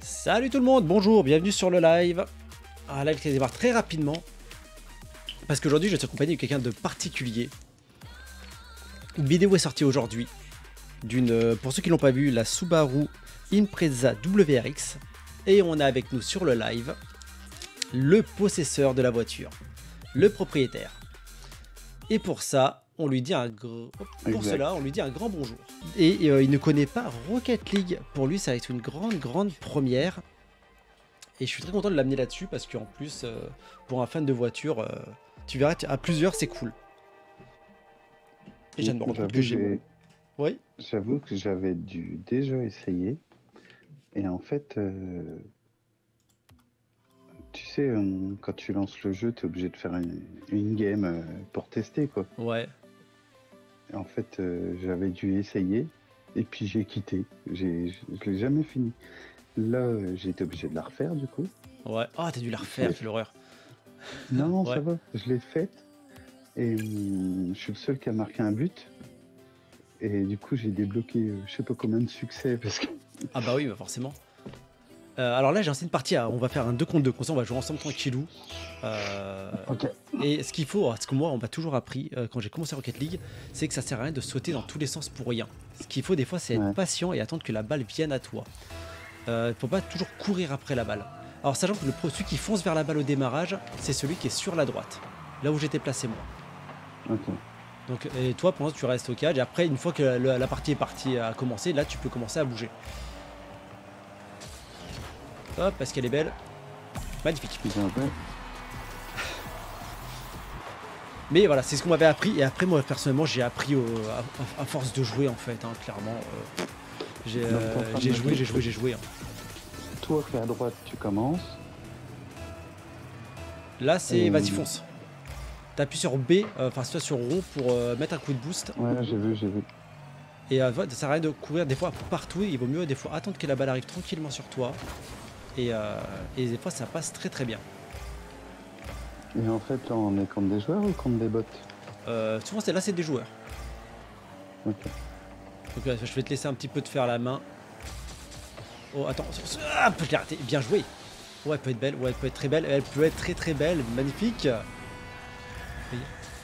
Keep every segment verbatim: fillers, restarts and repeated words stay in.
Salut tout le monde, bonjour, bienvenue sur le live. Un live qui démarre très rapidement. Parce qu'aujourd'hui je suis accompagné de quelqu'un de particulier. Une vidéo est sortie aujourd'hui. D'une, pour ceux qui l'ont pas vu, la Subaru Impreza W R X. Et on a avec nous sur le live le possesseur de la voiture, le propriétaire. Et pour ça, on lui dit un gros... pour Exact. cela, on lui dit un grand bonjour. Et euh, il ne connaît pas Rocket League. Pour lui, ça va être une grande, grande première. Et je suis très content de l'amener là-dessus parce qu'en plus, euh, pour un fan de voiture, euh, tu verras, à plusieurs, c'est cool. Et je viens de me rendre compte que j'ai... Oui. J'avoue que j'avais dû déjà essayer. Et en fait, euh, tu sais, euh, quand tu lances le jeu, tu es obligé de faire une, une game euh, pour tester, quoi. Ouais. Et en fait, euh, j'avais dû essayer. Et puis j'ai quitté. J'ai, je l'ai jamais fini. Là, euh, j'ai été obligé de la refaire, du coup. Ouais. Ah, oh, t'as dû la refaire, c'est l'horreur. Non, Ouais. ça va. Je l'ai faite. Et euh, je suis le seul qui a marqué un but. Et du coup, j'ai débloqué euh, je sais pas combien de succès parce que... Ah bah oui, bah forcément. Euh, alors là, j'ai lancé une partie, à, on va faire un deux contre deux, comme ça on va jouer ensemble tranquillou. Euh, Ok. et ce qu'il faut, ce que moi on m'a toujours appris euh, quand j'ai commencé Rocket League, c'est que ça sert à rien de sauter dans tous les sens pour rien. Ce qu'il faut des fois, c'est être Ouais. patient et attendre que la balle vienne à toi. Euh, faut pas toujours courir après la balle. Alors sachant que le pro, celui qui fonce vers la balle au démarrage, c'est celui qui est sur la droite, là où j'étais placé moi. Ok. Donc, et toi, pour l'instant, tu restes au cage. Et après, une fois que la, la partie est partie à commencer, là, tu peux commencer à bouger. Hop, parce qu'elle est belle. Magnifique. Bien fait. Mais voilà, c'est ce qu'on m'avait appris. Et après, moi, personnellement, j'ai appris au, à, à force de jouer, en fait, hein, clairement. Euh, j'ai Donc, euh, t'es en train de j'ai me joué, dire j'ai joué, que j'ai joué. Hein. Toi qui es à droite, tu commences. Là, c'est Et- vas-y, fonce. T'appuies sur B, euh, enfin, soit sur rond pour euh, mettre un coup de boost. Ouais, j'ai vu, j'ai vu. Et euh, ça sert à rien de courir des fois partout. Il vaut mieux des fois attendre que la balle arrive tranquillement sur toi. Et, euh, et des fois, ça passe très très bien. Et en fait, là, on est contre des joueurs ou contre des bots? Euh, souvent, c'est là, c'est des joueurs. Ok. Donc euh, je vais te laisser un petit peu te faire la main. Oh, attends. Ah, je l'ai raté. Bien joué. Ouais, elle peut être belle. Ouais, elle peut être très belle. Elle peut être très très belle. Magnifique. Et...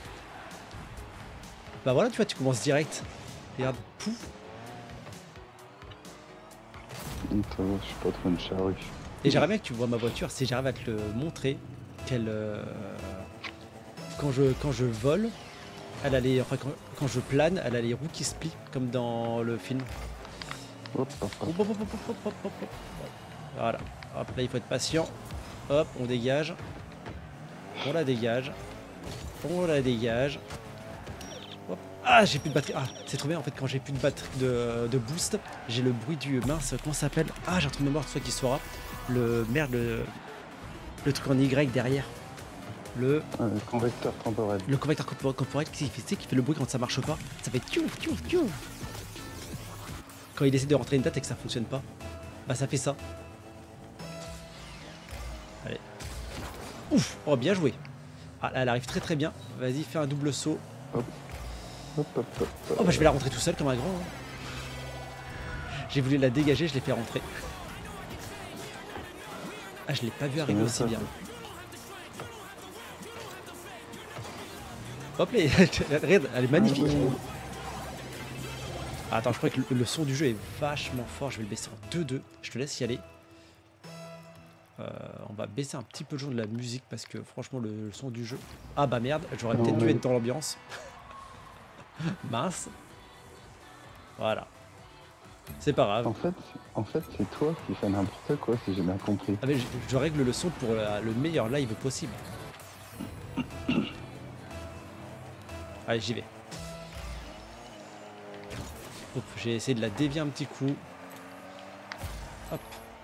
Bah voilà, tu vois, tu commences direct. Regarde. Pouf. Donc, ça va, je suis pas trop une charrue. Et j'aimerais bien que tu vois ma voiture. Si j'arrive à te le montrer, qu'elle... Euh... Quand, je, quand je vole, elle a les... Enfin, quand, quand je plane, elle a les roues qui se plient, comme dans le film. Hop, hop, hop. Hop, hop, hop, hop, hop, hop, hop, hop. Voilà. Hop, là il faut être patient. Hop, on dégage. On la dégage. On la dégage. Hop. Ah, j'ai plus de batterie. Ah, c'est trop bien en fait quand j'ai plus de batterie de, de boost. J'ai le bruit du mince. Comment ça s'appelle? Ah, j'ai un truc de mémoire, toi qui saura. Le merde, le, le truc en Y derrière. Le, Euh, convecteur temporel. le convecteur corpo- corporel qui fait, tu sais, qui fait le bruit quand ça marche pas. Ça fait tiouf, tiouf, tiouf. Quand il essaie de rentrer une date et que ça fonctionne pas, bah ça fait ça. Allez. Ouf. Oh, bien joué. Ah, là, elle arrive très très bien. Vas-y, fais un double saut. Hop, hop, hop, hop. Oh, bah je vais la rentrer tout seul comme un grand. hein. J'ai voulu la dégager, je l'ai fait rentrer. Ah, je l'ai pas vu arriver bien aussi ça. bien. Hop là, regarde, elle est magnifique. Ah, oui. Ah, attends, je crois que le, le son du jeu est vachement fort. Je vais le baisser en deux deux. Je te laisse y aller. Euh, on va baisser un petit peu le son de la musique parce que franchement, le, le son du jeu. Ah bah merde, j'aurais Non, peut-être dû mais- être dans l'ambiance. Mince. Voilà. C'est pas grave. En fait, en fait, c'est toi qui fais n'importe quoi, si j'ai bien compris. Ah, mais je, je règle le son pour la- le meilleur live possible. Allez, j'y vais. Hop, j'ai essayé de la dévier un petit coup. Hop.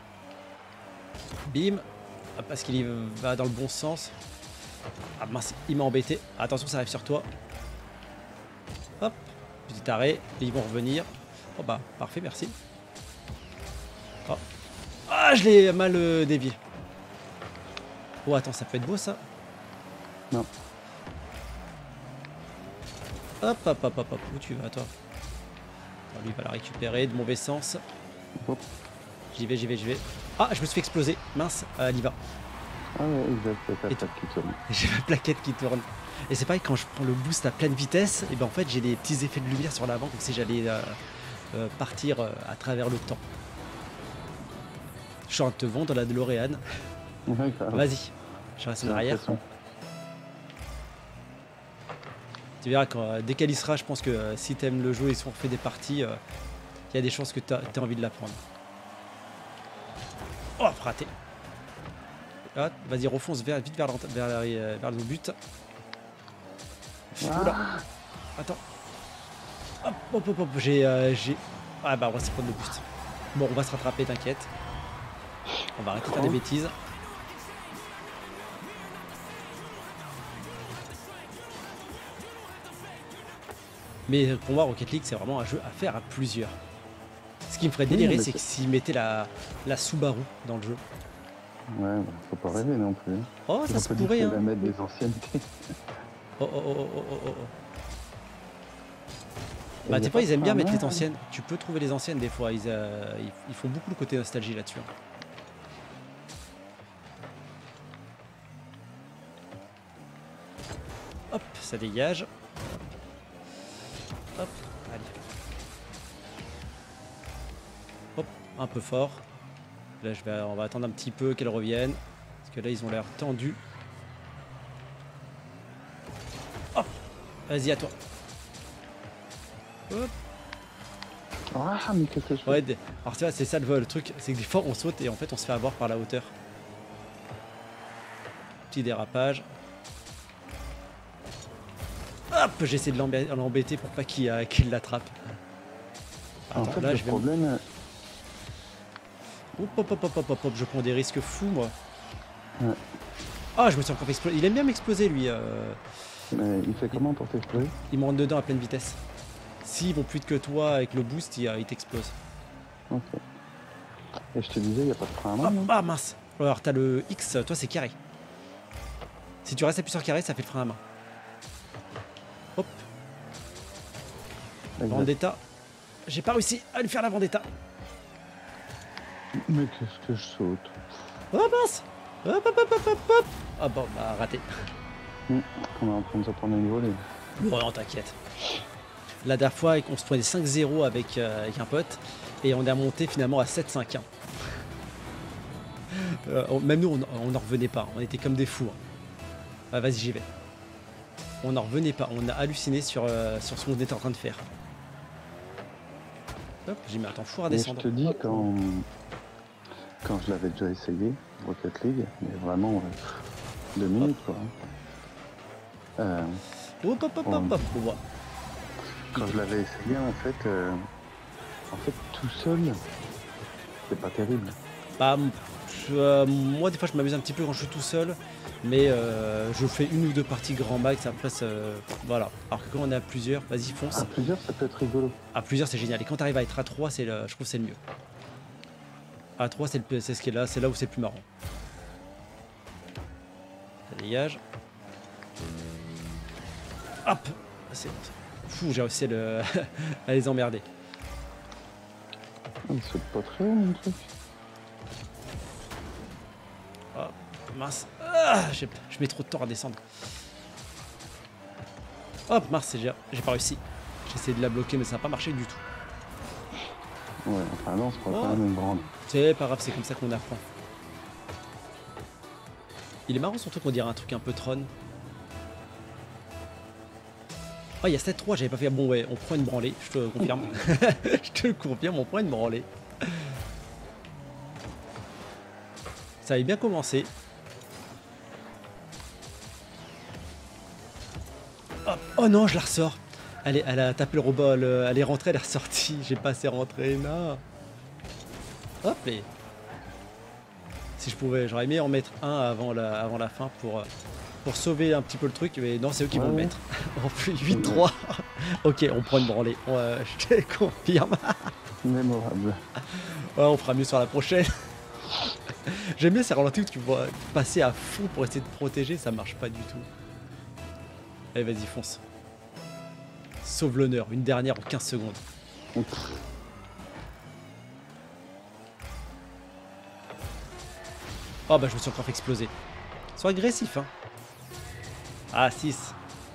Bim. Hop, parce qu'il y va dans le bon sens. Ah mince, il m'a embêté. Attention, ça arrive sur toi. Hop. Petit arrêt. Et ils vont revenir. Oh bah, parfait, merci. Oh. Ah, je l'ai mal euh, dévié. Oh, attends, ça peut être beau ça. Non. Hop, hop, hop, hop, hop. Où tu vas, toi? Attends, lui, il va la récupérer de mauvais sens. Hop. J'y vais, j'y vais, j'y vais. Ah, je me suis fait exploser. Mince, euh, elle y va. Ah ouais, exact, c'est ta Et plaque qui tourne. J'ai ma plaquette qui tourne. Et c'est pareil, quand je prends le boost à pleine vitesse, et ben en fait j'ai des petits effets de lumière sur l'avant comme si j'allais euh, euh, partir euh, à travers le temps. Je suis en train de te vendre la DeLorean. Ouais, grave. Vas-y, je reste en J'ai arrière. l'impression. Tu verras, quand, euh, dès qu'elle y sera, je pense que euh, si t'aimes le jeu et si on refait des parties, il euh, y a des chances que t'as as envie de la prendre. Oh, raté. Ah, vas-y, refonce vers, vite vers, l'ent- vers, la- euh, vers le but. Ah, Oula. Attends. Hop, hop, hop, hop. J'ai... euh, j'ai... Ah bah, on va se prendre le boost. Bon, on va se rattraper, t'inquiète. On va arrêter de faire des bêtises. Mais pour moi, Rocket League, c'est vraiment un jeu à faire à plusieurs. Ce qui me ferait délirer, mais c'est que c'est- s'ils mettaient la, la Subaru dans le jeu. ouais, bah, faut pas rêver non plus. Oh, ça On se peut dire pourrait, que hein. la mettre des anciennetés. Oh, oh, oh, oh, oh, oh, oh. Et Bah, y a des pas fois, de ils aiment bien frein à mettre les main, anciennes. Tu peux trouver les anciennes des fois. Ils, euh, ils, ils font beaucoup le côté nostalgie là-dessus. hein. Hop, ça dégage. Hop, allez. Hop, un peu fort. Là, je vais, on va attendre un petit peu qu'elle revienne. Parce que là, ils ont l'air tendus. Hop, vas-y, à toi. Hop. Ah, mais qu'est-ce que je fais? Ouais, des- alors tu vois, c'est ça le, le truc, c'est que des fois on saute et en fait on se fait avoir par la hauteur. Petit dérapage. Hop, j'essaie de l'embê- l'embêter pour pas qu'il euh, qu'il l'attrape. En Attends, fait, là le je vais... problème, Hop, hop, hop, hop, hop, hop, hop, je prends des risques fous moi. Ouais. Ah, je me suis encore fait exploser. Il aime bien m'exploser lui. euh, mais il fait comment pour t'exploser? Il me rentre dedans à pleine vitesse. S'ils vont plus vite que toi avec le boost, il, euh, il t'explose. Ok. Et je te disais, il n'y a pas de frein à main, Hop, non? ah mince. Alors t'as le X, toi c'est carré. Si tu restes appuyé sur carré, ça fait le frein à main. Hop. Exact. Vendetta. J'ai pas réussi à lui faire la vendetta. Mais qu'est-ce que je saute? Oh mince. Hop hop hop hop hop hop. Ah bon, bah raté. Hum, On est en train de se prendre une volée. Bon non, t'inquiète. La dernière fois, on se prenait cinq zéro avec, euh, avec un pote et on est remonté finalement à sept cinq. Hein. Euh, on- même nous, on n'en revenait pas. On était comme des fous. hein. Ah, vas-y, j'y vais. On n'en revenait pas. On a halluciné sur, euh, sur ce qu'on était en train de faire. Hop, j'ai mis un temps fou à Mais je descendre. te dis, quand, quand je l'avais déjà essayé, Rocket League, mais vraiment, ouais, deux minutes, quoi. Euh, Hop hop hop hop hop. Ouais. quand je l'avais essayé, en fait, euh, en fait, tout seul, c'est pas terrible. Bah, je- euh, moi, des fois, je m'amuse un petit peu quand je suis tout seul, mais euh, je fais une ou deux parties grand max. Après, ça- voilà. Alors que quand on est à plusieurs, vas-y, fonce. À plusieurs, ça peut être rigolo. À plusieurs, c'est génial. Et quand tu arrives à être à trois, c'est le- je trouve que c'est le mieux. À trois, c'est le- c'est ce qui est là, c'est là où c'est le plus marrant. Ça dégage. Hop, c'est bon. Fou, j'ai réussi à, le- à les emmerder. Ah, c'est pas très haut, mon truc. Hop, mince. Ah, j'ai- je mets trop de temps à descendre. Hop, mince, c'est- j'ai j'ai pas réussi. J'ai essayé de la bloquer, mais ça n'a pas marché du tout. Ouais, enfin non, c'est pas Oh. quand même une grande. C'est pas grave, c'est comme ça qu'on apprend. Il est marrant son truc, on dirait un truc un peu Tron. Oh, il y a sept trois, j'avais pas fait. Bon, ouais, on prend une branlée, je te confirme. Je te le confirme, on prend une branlée. Ça avait bien commencé. Hop. Oh non, je la ressors. Elle, est- elle a tapé le robot, le- elle est rentrée, elle est ressortie. J'ai pas assez rentré, non. Hop, et... Si je pouvais, j'aurais aimé en mettre un avant la, avant la fin pour, euh, pour sauver un petit peu le truc, mais non, c'est eux qui Ouais, vont le ouais. mettre. On fait huit trois. Ok, on prend une branlée. On, euh, je te confirme. Mémorable. Ouais, on fera mieux sur la prochaine. J'aime bien ces ralentis où tu vois passer à fond pour essayer de protéger, ça marche pas du tout. Allez, vas-y, fonce. Sauve l'honneur, une dernière en quinze secondes. Oh bah je me suis encore fait exploser. Sois agressif hein. Ah six.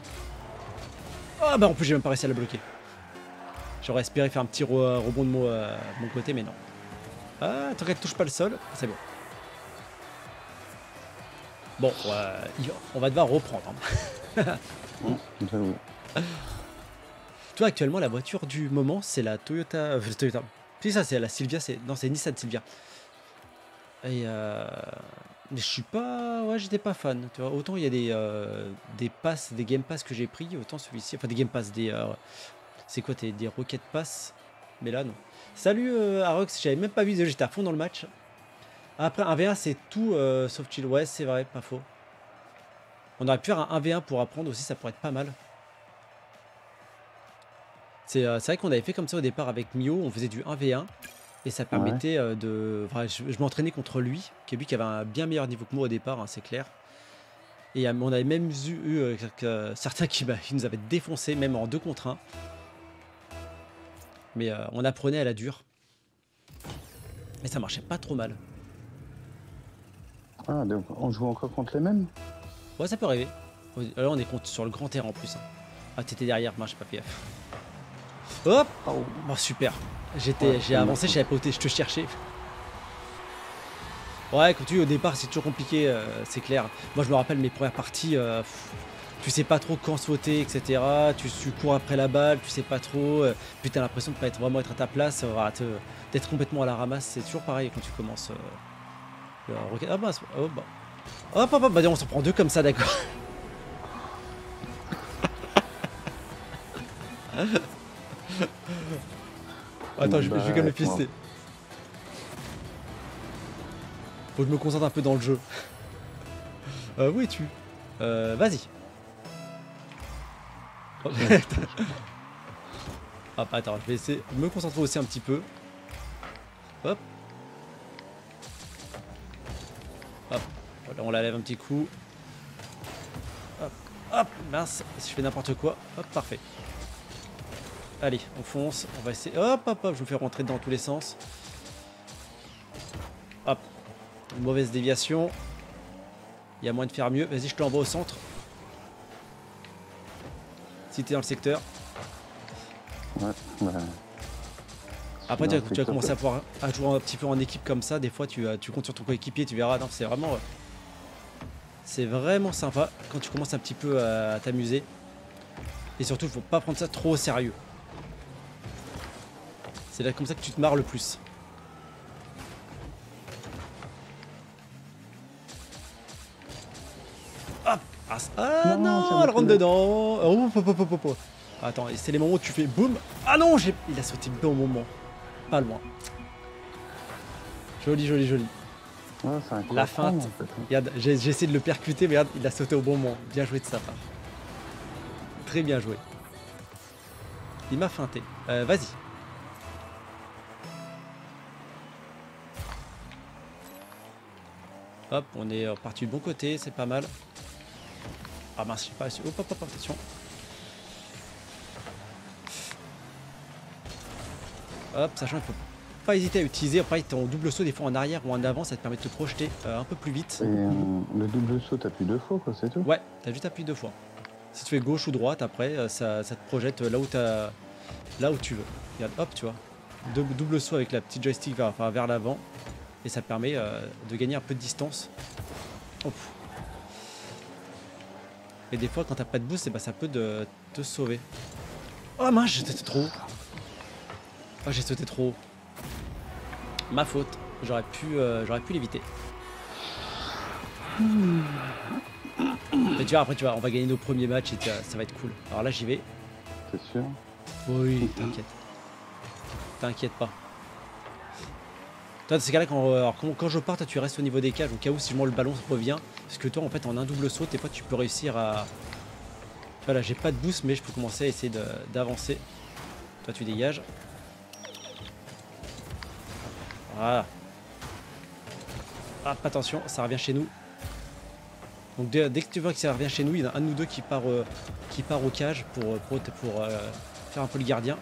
Oh bah en plus j'ai même pas réussi à la bloquer. J'aurais espéré faire un petit re rebond de mon, euh, mon côté mais non. Ah tant qu'elle touche pas le sol, c'est bon. Bon euh, on va devoir reprendre. Hein. Mmh, Toi actuellement la voiture du moment c'est la Toyota. Euh, Toyota. Puis ça c'est la Silvia, c'est. Non c'est Nissan Silvia. Et euh... Mais je suis pas. Ouais j'étais pas fan. Tu vois, autant il y a des, euh, des passes, des Game Pass que j'ai pris, autant celui-ci. Enfin des Game Pass, des. Euh... C'est quoi des Rocket Pass. Mais là non. Salut euh, Arox, j'avais même pas vu, j'étais à fond dans le match. Après un v un c'est tout euh, sauf chill. Ouais c'est vrai, pas faux. On aurait pu faire un un v un pour apprendre aussi, ça pourrait être pas mal. C'est euh, vrai qu'on avait fait comme ça au départ avec Mio, on faisait du un v un. Et ça permettait ouais. euh, de... Enfin, je, je m'entraînais contre lui, qui est lui qui avait un bien meilleur niveau que moi au départ, hein, c'est clair. Et euh, on avait même eu, eu euh, que, certains qui, bah, qui nous avaient défoncé, même en deux contre un. Mais euh, on apprenait à la dure. Et ça marchait pas trop mal. Ah, donc on joue encore contre les mêmes? Ouais, ça peut arriver. Là, on est contre, sur le grand terrain en plus. Hein. Ah, t'étais derrière, moi, j'ai pas fait gaffe. Hop oh. Oh, super. J'étais, ouais, j'ai avancé, je savais pas où je te cherchais. Ouais, quand tu au départ, c'est toujours compliqué, euh, c'est clair. Moi, je me rappelle mes premières parties, euh, pff, tu sais pas trop quand sauter, et cetera. Tu, tu cours après la balle, tu sais pas trop. Euh, puis t'as l'impression de pas être vraiment être à ta place, euh, d'être complètement à la ramasse. C'est toujours pareil quand tu commences. Euh, le... Ah bah, oh, bah. Hop, hop, hop, bah, on s'en prend deux comme ça, d'accord. Attends, je, je vais quand même le pister. Faut que je me concentre un peu dans le jeu. Euh, où es-tu? Euh, vas-y. Hop, Hop, attends, je vais essayer de me concentrer aussi un petit peu. Hop. Hop. Voilà, on la lève un petit coup. Hop. Hop. Mince, si je fais n'importe quoi. Hop, parfait. Allez, on fonce. On va essayer. Hop, hop, hop. Je me fais rentrer dans tous les sens. Hop. Une mauvaise déviation. Il y a moyen de faire mieux. Vas-y, je te l'envoie au centre. Si t'es dans le secteur. Ouais, ouais. Après, tu vas, tu vas commencer à pouvoir à jouer un petit peu en équipe comme ça. Des fois, tu, tu comptes sur ton coéquipier, tu verras. Non, c'est vraiment, c'est vraiment sympa quand tu commences un petit peu à, à t'amuser. Et surtout, il faut pas prendre ça trop au sérieux. C'est là comme ça que tu te marres le plus. Hop. Ah, ah non, non elle rentre dedans. Oh, oh, oh, oh, oh. Attends, c'est les moments où tu fais boum. Ah non, il a sauté bien au moment. Pas loin. Joli, joli, joli. Ouais, la feinte. En fait. Regarde, j'ai essayé de le percuter, mais regarde, il a sauté au bon moment. Bien joué de sa part. Très bien joué. Il m'a feinté. Euh, Vas-y. Hop, on est parti du bon côté, c'est pas mal. Ah mince, je suis pas sûr. Hop, hop, hop, attention. Hop, sachant qu'il faut pas hésiter à utiliser. Après, ton double saut des fois en arrière ou en avant, ça te permet de te projeter euh, un peu plus vite. Et euh, le double saut, t'appuies deux fois, quoi, c'est tout? Ouais, t'as juste appuyé deux fois. Si tu fais gauche ou droite, après, ça, ça te projette là où t'as, là où tu veux. Regarde, hop, tu vois. Double, double saut avec la petite joystick vers, enfin, vers l'avant. Et ça permet euh, de gagner un peu de distance. Hop. Et des fois, quand t'as pas de boost, bah, ça peut de, te sauver. Oh mince, j'ai sauté trop haut. Oh, j'ai sauté trop haut. Ma faute. J'aurais pu, euh, j'aurais pu l'éviter. Mais tu vois, après, tu vois, on va gagner nos premiers matchs et ça va être cool. Alors là, j'y vais. T'es sûr? Oui, t'inquiète. T'inquiète pas. Toi, dans ces cas-là, quand, alors, quand, quand je pars, toi, tu restes au niveau des cages, au cas où si moi le ballon revient. Parce que toi, en fait, en un double saut, des fois, tu peux réussir à... Voilà, j'ai pas de boost, mais je peux commencer à essayer d'avancer. Toi, tu dégages. Voilà. Hop, attention, ça revient chez nous. Donc dès, dès que tu vois que ça revient chez nous, il y en a un de nous deux qui part, euh, qui part aux cages pour, pour, pour euh, faire un peu le gardien.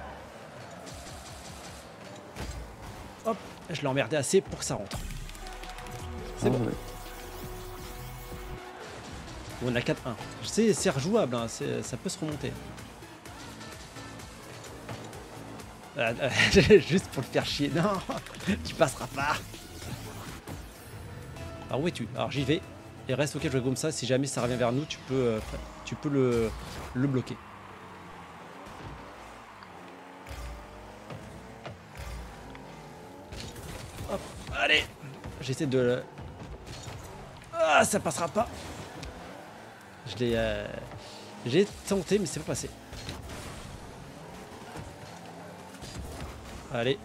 Hop, je l'ai emmerdé assez pour que ça rentre. C'est Ah bon. ouais. On a quatre un. Je sais, c'est rejouable, hein, ça peut se remonter. Ah, ah, juste pour le faire chier. Non, tu passeras pas. Alors où es-tu? Alors j'y vais. Et reste auquel je vais comme ça. Si jamais ça revient vers nous, tu peux, euh, tu peux le, le bloquer. Hop, allez. J'essaie de... Ah, ça passera pas. Je l'ai... Euh... J'ai tenté, mais c'est pas passé. Allez.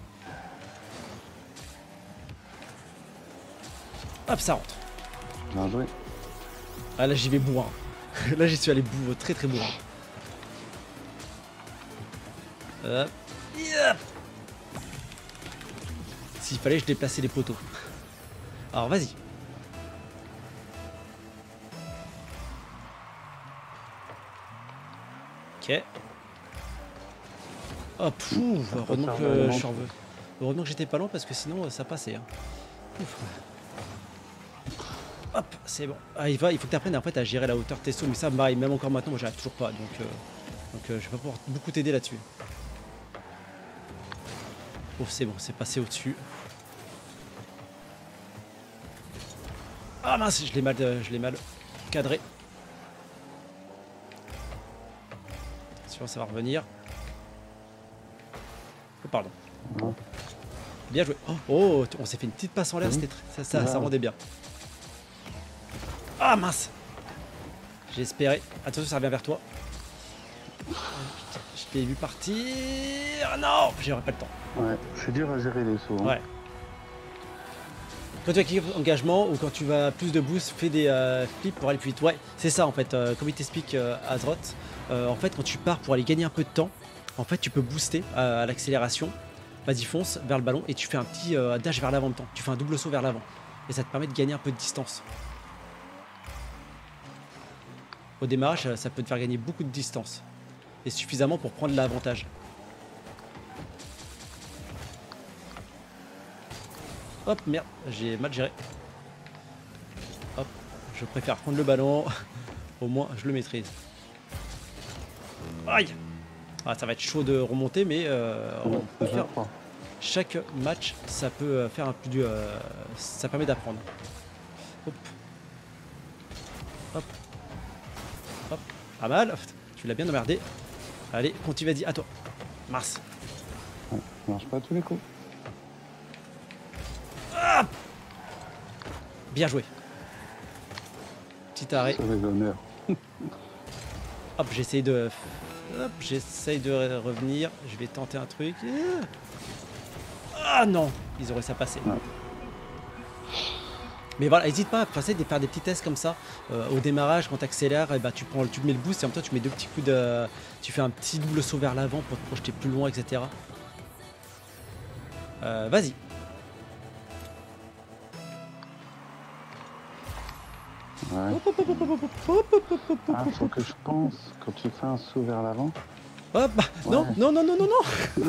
Hop, ça rentre. Bien joué. Ah là j'y vais bourrin. Là j'y suis allé bourrin, très très bourrin. Hop. Yep. S'il fallait je déplaçais les poteaux. Alors vas-y. Ok. Hop, ouf, heureusement que je suis revenu. Heureusement que j'étais pas lent parce que sinon ça passait. Hein. Ouf. Hop, c'est bon. Ah, il, va, il faut que tu apprennes en fait à gérer la hauteur de tes sauts, mais ça, pareil, même encore maintenant, moi j'arrive toujours pas. Donc, euh, donc euh, je vais pas pouvoir beaucoup t'aider là-dessus. Oh, c'est bon, c'est passé au-dessus. Ah mince, je l'ai mal, euh, je l'ai mal cadré. Attention, ça va revenir. Oh, pardon. Ouais. Bien joué. Oh, oh, on s'est fait une petite passe en l'air, Mmh. c'était ça, ça, Ouais. ça rendait bien. Ah mince. J'ai espéré. Attention, ça revient vers toi. Je t'ai vu partir. Ah non, j'aurais pas le temps. Ouais, c'est dur à gérer les sauts. Hein. Ouais. Quand tu as cliquer engagement ou quand tu vas plus de boost, fais des euh, flips pour aller plus vite. Ouais, c'est ça en fait. Euh, comme il t'explique euh, Azeroth, euh, en fait, quand tu pars pour aller gagner un peu de temps, en fait, tu peux booster euh, à l'accélération. Vas-y, fonce vers le ballon et tu fais un petit euh, dash vers l'avant en même temps. Tu fais un double saut vers l'avant et ça te permet de gagner un peu de distance. Au démarrage, ça peut te faire gagner beaucoup de distance et suffisamment pour prendre l'avantage. Hop, merde, j'ai mal géré. Hop, je préfère prendre le ballon. Au moins, je le maîtrise. Aïe! Ah, ça va être chaud de remonter, mais euh, on peut faire... Chaque match, ça peut faire un peu du... Euh, ça permet d'apprendre. Hop. Hop. Hop. Pas mal. Tu l'as bien emmerdé. Allez, continue, vas-y, à toi. Mars. Ouais, ça marche pas à tous les coups. Ah, bien joué. Petit arrêt. Ça les honneurs. Hop, j'essaye de... Hop, j'essaye de revenir. Je vais tenter un truc. Ah non, ils auraient ça passé. Ouais. Mais voilà, n'hésite pas à passer de faire des petits tests comme ça. Euh, au démarrage, quand tu accélères, eh ben, tu, prends, tu mets le boost et en même temps tu mets deux petits coups de... Tu fais un petit double saut vers l'avant pour te projeter plus loin, et cetera. Euh, Vas-y. Ouais. Ah, faut que je pense, quand tu fais un saut vers l'avant. Hop, bah, Ouais. non, non, non, non, non, non.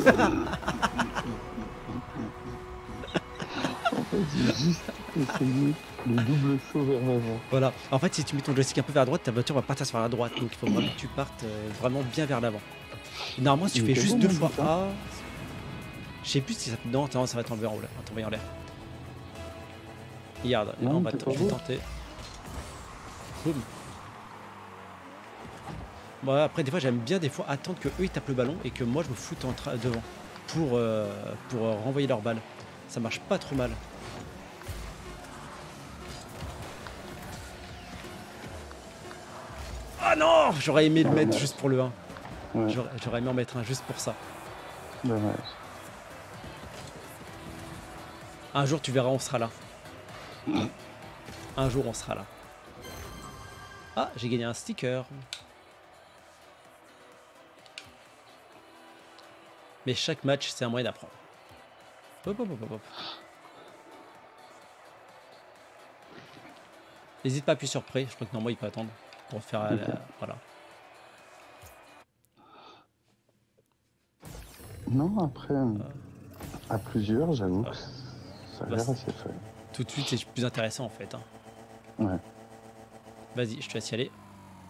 En fait, j'ai juste essayé le double saut vers l'avant. Voilà. En fait, si tu mets ton joystick un peu vers la droite, ta voiture va partir sur la droite. Donc il faut vraiment que tu partes euh, vraiment bien vers l'avant. Et normalement, si tu Il fais était juste bon, deux mon fois but, hein. A, je sais plus si ça. Non, attends, ça va tomber en l'air. Tomber en l'air. Regarde, Non, on va t'es t- pas je vais beau. tenter. Boum. Bon, après, des fois, j'aime bien des fois attendre que eux ils tapent le ballon et que moi je me foute en tra- devant pour, euh, pour euh, renvoyer leur balle. Ça marche pas trop mal. Ah non, j'aurais aimé le mettre juste pour le un. Ouais, J'aurais j'aurais aimé en mettre un juste pour ça. dommage. Un jour, tu verras, on sera là. Un jour, on sera là. Ah, j'ai gagné un sticker. Mais chaque match, c'est un moyen d'apprendre. Hop, hop, hop, hop, hop. N'hésite pas à appuyer sur prêt. Je crois que normalement, il peut attendre pour faire... euh, Ok. la- Voilà. Non, après, à plusieurs, j'avoue que Ah. ça a Bah, l'air c'est- assez fun. tout de suite c'est plus intéressant en fait. Hein. Ouais. Vas-y, je te laisse y aller.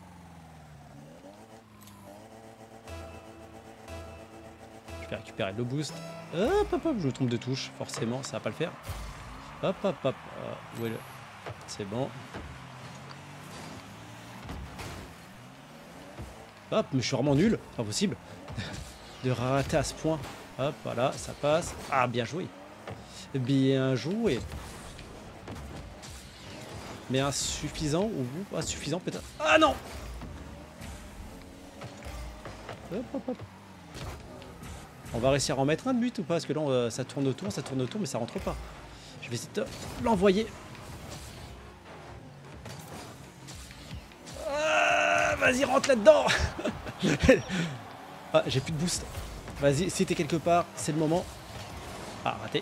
Je vais récupérer le boost. Hop, hop, hop, je me trompe de touche, forcément, ça va pas le faire. Hop, hop, hop. Euh, où est le... C'est bon. Hop, mais je suis vraiment nul, pas possible de rater à ce point. Hop, voilà, ça passe. Ah, bien joué. Bien joué. Mais insuffisant ou insuffisant peut-être. Ah non. Hop, hop, hop. On va réussir à en mettre un de but ou pas? Parce que là, on, ça tourne autour, ça tourne autour, mais ça rentre pas. Je vais essayer de l'envoyer. Ah, vas-y, rentre là-dedans. Ah, j'ai plus de boost. Vas-y, si t'es quelque part, c'est le moment. Ah, raté.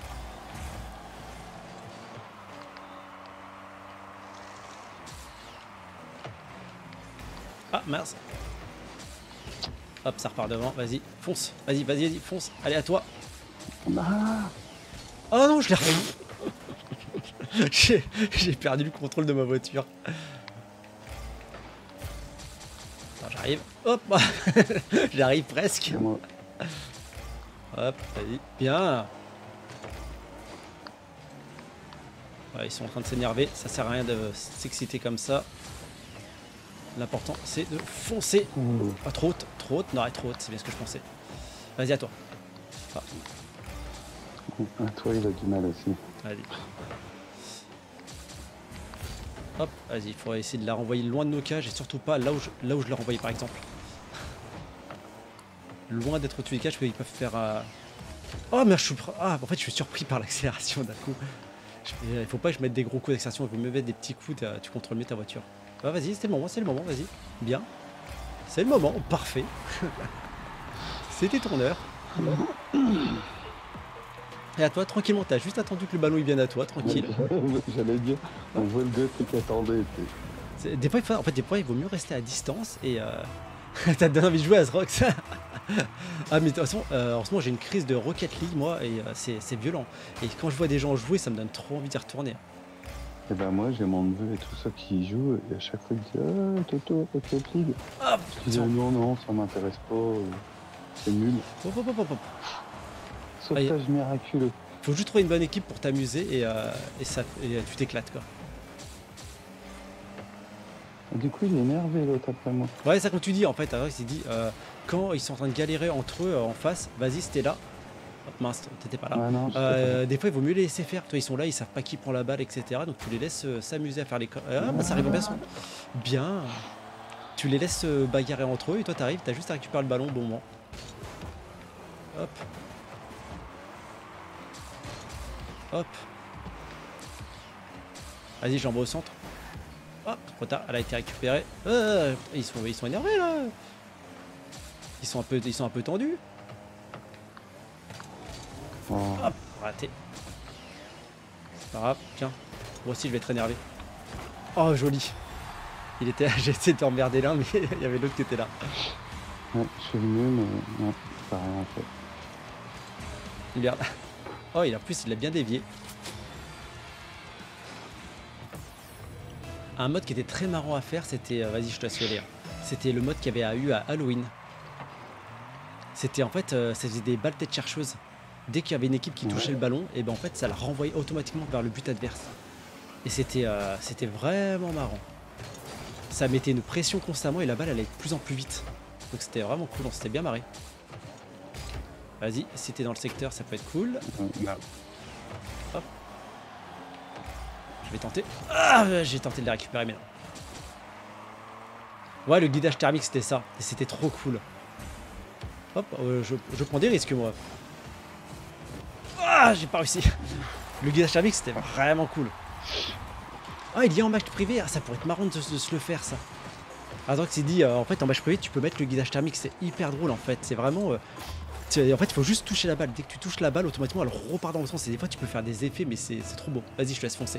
Ah, mince. Hop, ça repart devant. Vas-y, fonce. Vas-y, vas-y, vas-y, fonce. Allez, à toi. Ah. Oh non, je l'ai refait. J'ai perdu le contrôle de ma voiture. Attends, j'arrive. Hop. J'arrive presque. Moi. Hop, vas-y. Bien. Ouais, ils sont en train de s'énerver. Ça sert à rien de s'exciter comme ça. L'important, c'est de foncer. Ouh. Pas trop haute, trop haute. Non, trop haute, c'est bien ce que je pensais. Vas-y, à toi. Ah. Ah, toi, il a du mal aussi. Vas-y. Hop, vas-y, il faut essayer de la renvoyer loin de nos cages et surtout pas là où je, là où je l'ai renvoyé par exemple. Loin d'être au-dessus des cages, ils peuvent faire... Euh... Oh, mais je suis... Ah, en fait, je suis surpris par l'accélération d'un coup. Je... Il faut pas que je mette des gros coups d'accélération, il faut me mettre des petits coups, tu contrôles mieux ta voiture. Ah, vas-y, c'est le moment, c'est le moment, vas-y. Bien. C'est le moment, parfait. C'était ton heure. Et à toi, tranquillement, t'as juste attendu que le ballon il vienne à toi, tranquille. J'allais dire, on voit le gars qui attendait. Des fois, il faut, en fait, des fois, il vaut mieux rester à distance et... Euh... T'as donné envie de jouer à ce rock, ça. Ah, mais de toute façon, euh, en ce moment, j'ai une crise de Rocket League, moi, et euh, c'est violent. Et quand je vois des gens jouer, ça me donne trop envie d'y retourner. Et ben moi, j'ai mon neveu et tout ça qui joue, et à chaque fois, il dit « Ah, Toto, Rocket League !» Ah, je dis « Non, non, ça m'intéresse pas, c'est nul. » Hop, hop, hop, hop. Sauvetage ah, miraculeux. Faut juste trouver une bonne équipe pour t'amuser, et, euh, et, ça, et tu t'éclates, quoi. Du coup, il est énervé l'autre après moi. Ouais, ça comme tu dis, en fait, alors, il s'est dit, euh, quand ils sont en train de galérer entre eux euh, en face, vas-y, c'était là. Hop, mince, t'étais pas là. Ouais, non, euh, pas des fois, il vaut mieux les laisser faire. Toi, ils sont là, ils savent pas qui prend la balle, et cetera. Donc, tu les laisses euh, s'amuser à faire les... Ah, bah, ça arrive bien. Bien. Tu les laisses euh, bagarrer entre eux, et toi, t'arrives, t'as juste à récupérer le ballon au bon moment. Hop. Hop. Vas-y, j'envoie au centre. Hop, trop tard, elle a été récupérée. Euh, ils, sont, ils sont énervés là. Ils sont un peu, ils sont un peu tendus. Oh. Hop, raté. C'est pas grave, tiens. Moi aussi je vais être énervé. Oh, joli. Il était, j'ai essayé de t'emmerder l'un, mais il y avait l'autre qui était là. Ouais, je suis venu, mais non, c'est pas rien en fait. Il a... Oh, il a plus, il l'a bien dévié. Un mode qui était très marrant à faire, c'était... Euh, Vas-y, je te laisse le lire. C'était le mode qu'il y avait eu à Halloween. C'était en fait, euh, ça faisait des balles tête chercheuses. Dès qu'il y avait une équipe qui touchait ouais. le ballon, et ben en fait, ça la renvoyait automatiquement vers le but adverse. Et c'était euh, c'était vraiment marrant. Ça mettait une pression constamment et la balle allait de plus en plus vite. Donc c'était vraiment cool, on s'était bien marré. Vas-y, si t'es dans le secteur, ça peut être cool. Hop. Je vais tenter. Ah, j'ai tenté de les récupérer, mais non. Ouais, le guidage thermique, c'était ça. Et c'était trop cool. Hop, euh, je, je prends des risques, moi. Ah, j'ai pas réussi. Le guidage thermique, c'était vraiment cool. Ah, il y a en match privé. Ah, ça pourrait être marrant de, de se le faire, ça. Ah, donc c'est dit, euh, en fait, en match privé, tu peux mettre le guidage thermique. C'est hyper drôle, en fait. C'est vraiment... Euh, en fait, il faut juste toucher la balle. Dès que tu touches la balle, automatiquement, elle repart dans le sens. Et des fois, tu peux faire des effets, mais c'est trop beau. Vas-y, je te laisse foncer.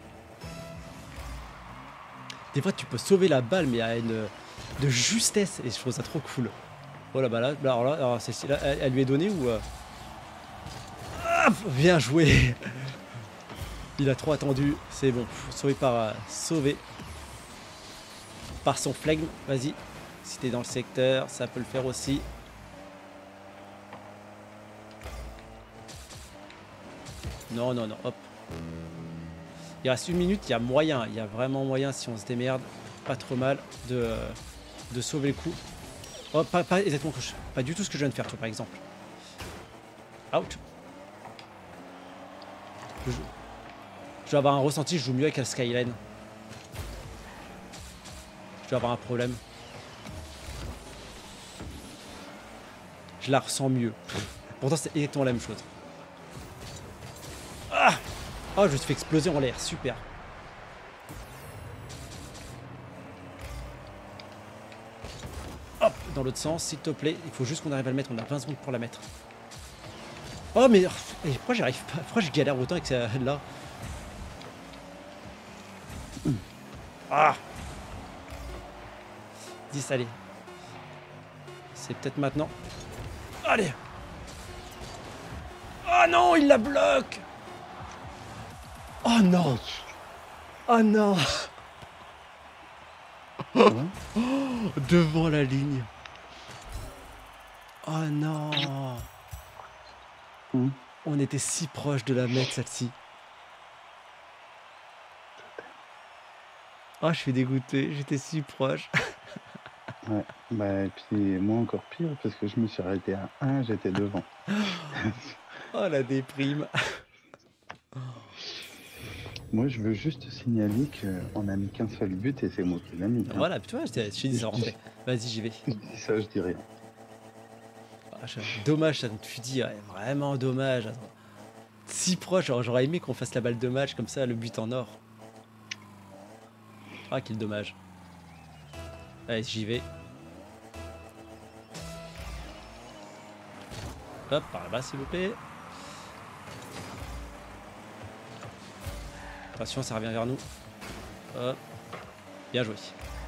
Des fois, tu peux sauver la balle, mais à une de justesse. Et je trouve ça trop cool. Oh là, bah là, alors là, alors là elle, elle lui est donnée ou... Euh... Ah, bien joué. Il a trop attendu. C'est bon. Sauvé par... Euh, sauvé. Par son flegme. Vas-y. Si t'es dans le secteur, ça peut le faire aussi. Non, non, non. Hop. Il reste une minute. Il y a moyen. Il y a vraiment moyen, si on se démerde, pas trop mal, de, euh, de sauver le coup. Oh, pas, pas exactement. Pas du tout ce que je viens de faire, toi, par exemple. Out. Je, je dois avoir un ressenti, je joue mieux avec la Skyline. Je dois avoir un problème. Je la ressens mieux. Pourtant, c'est exactement la même chose. Ah oh, je me suis fait exploser en l'air. Super. Hop, dans l'autre sens, s'il te plaît. Il faut juste qu'on arrive à le mettre. On a vingt secondes pour la mettre. Oh, mais et pourquoi j'y arrive pas? Pourquoi je galère autant avec celle-là? Ah dix, allez. C'est peut-être maintenant. Allez. Oh non, il la bloque. Oh non. Oh non. Oh, devant la ligne. Oh non. Mmh. On était si proche de la mettre, celle-ci. Oh, je suis dégoûté. J'étais si proche. Ouais, bah et puis moi encore pire parce que je me suis arrêté à un, j'étais devant. Oh la déprime. Moi je veux juste signaler qu'on a mis qu'un seul but et c'est moi qui l'ai mis. Hein. Voilà, tu vois, je t'ai dit ça rentré. Vas-y, j'y vais. Je dis ça, je dis rien. Ah, dommage, ça me tu dis, ouais, vraiment dommage. Si proche, j'aurais aimé qu'on fasse la balle de match comme ça, le but en or. Ah, quel dommage. Allez, j'y vais. Hop, par là-bas, s'il vous plaît. Attention, ça revient vers nous. Hop. Bien joué.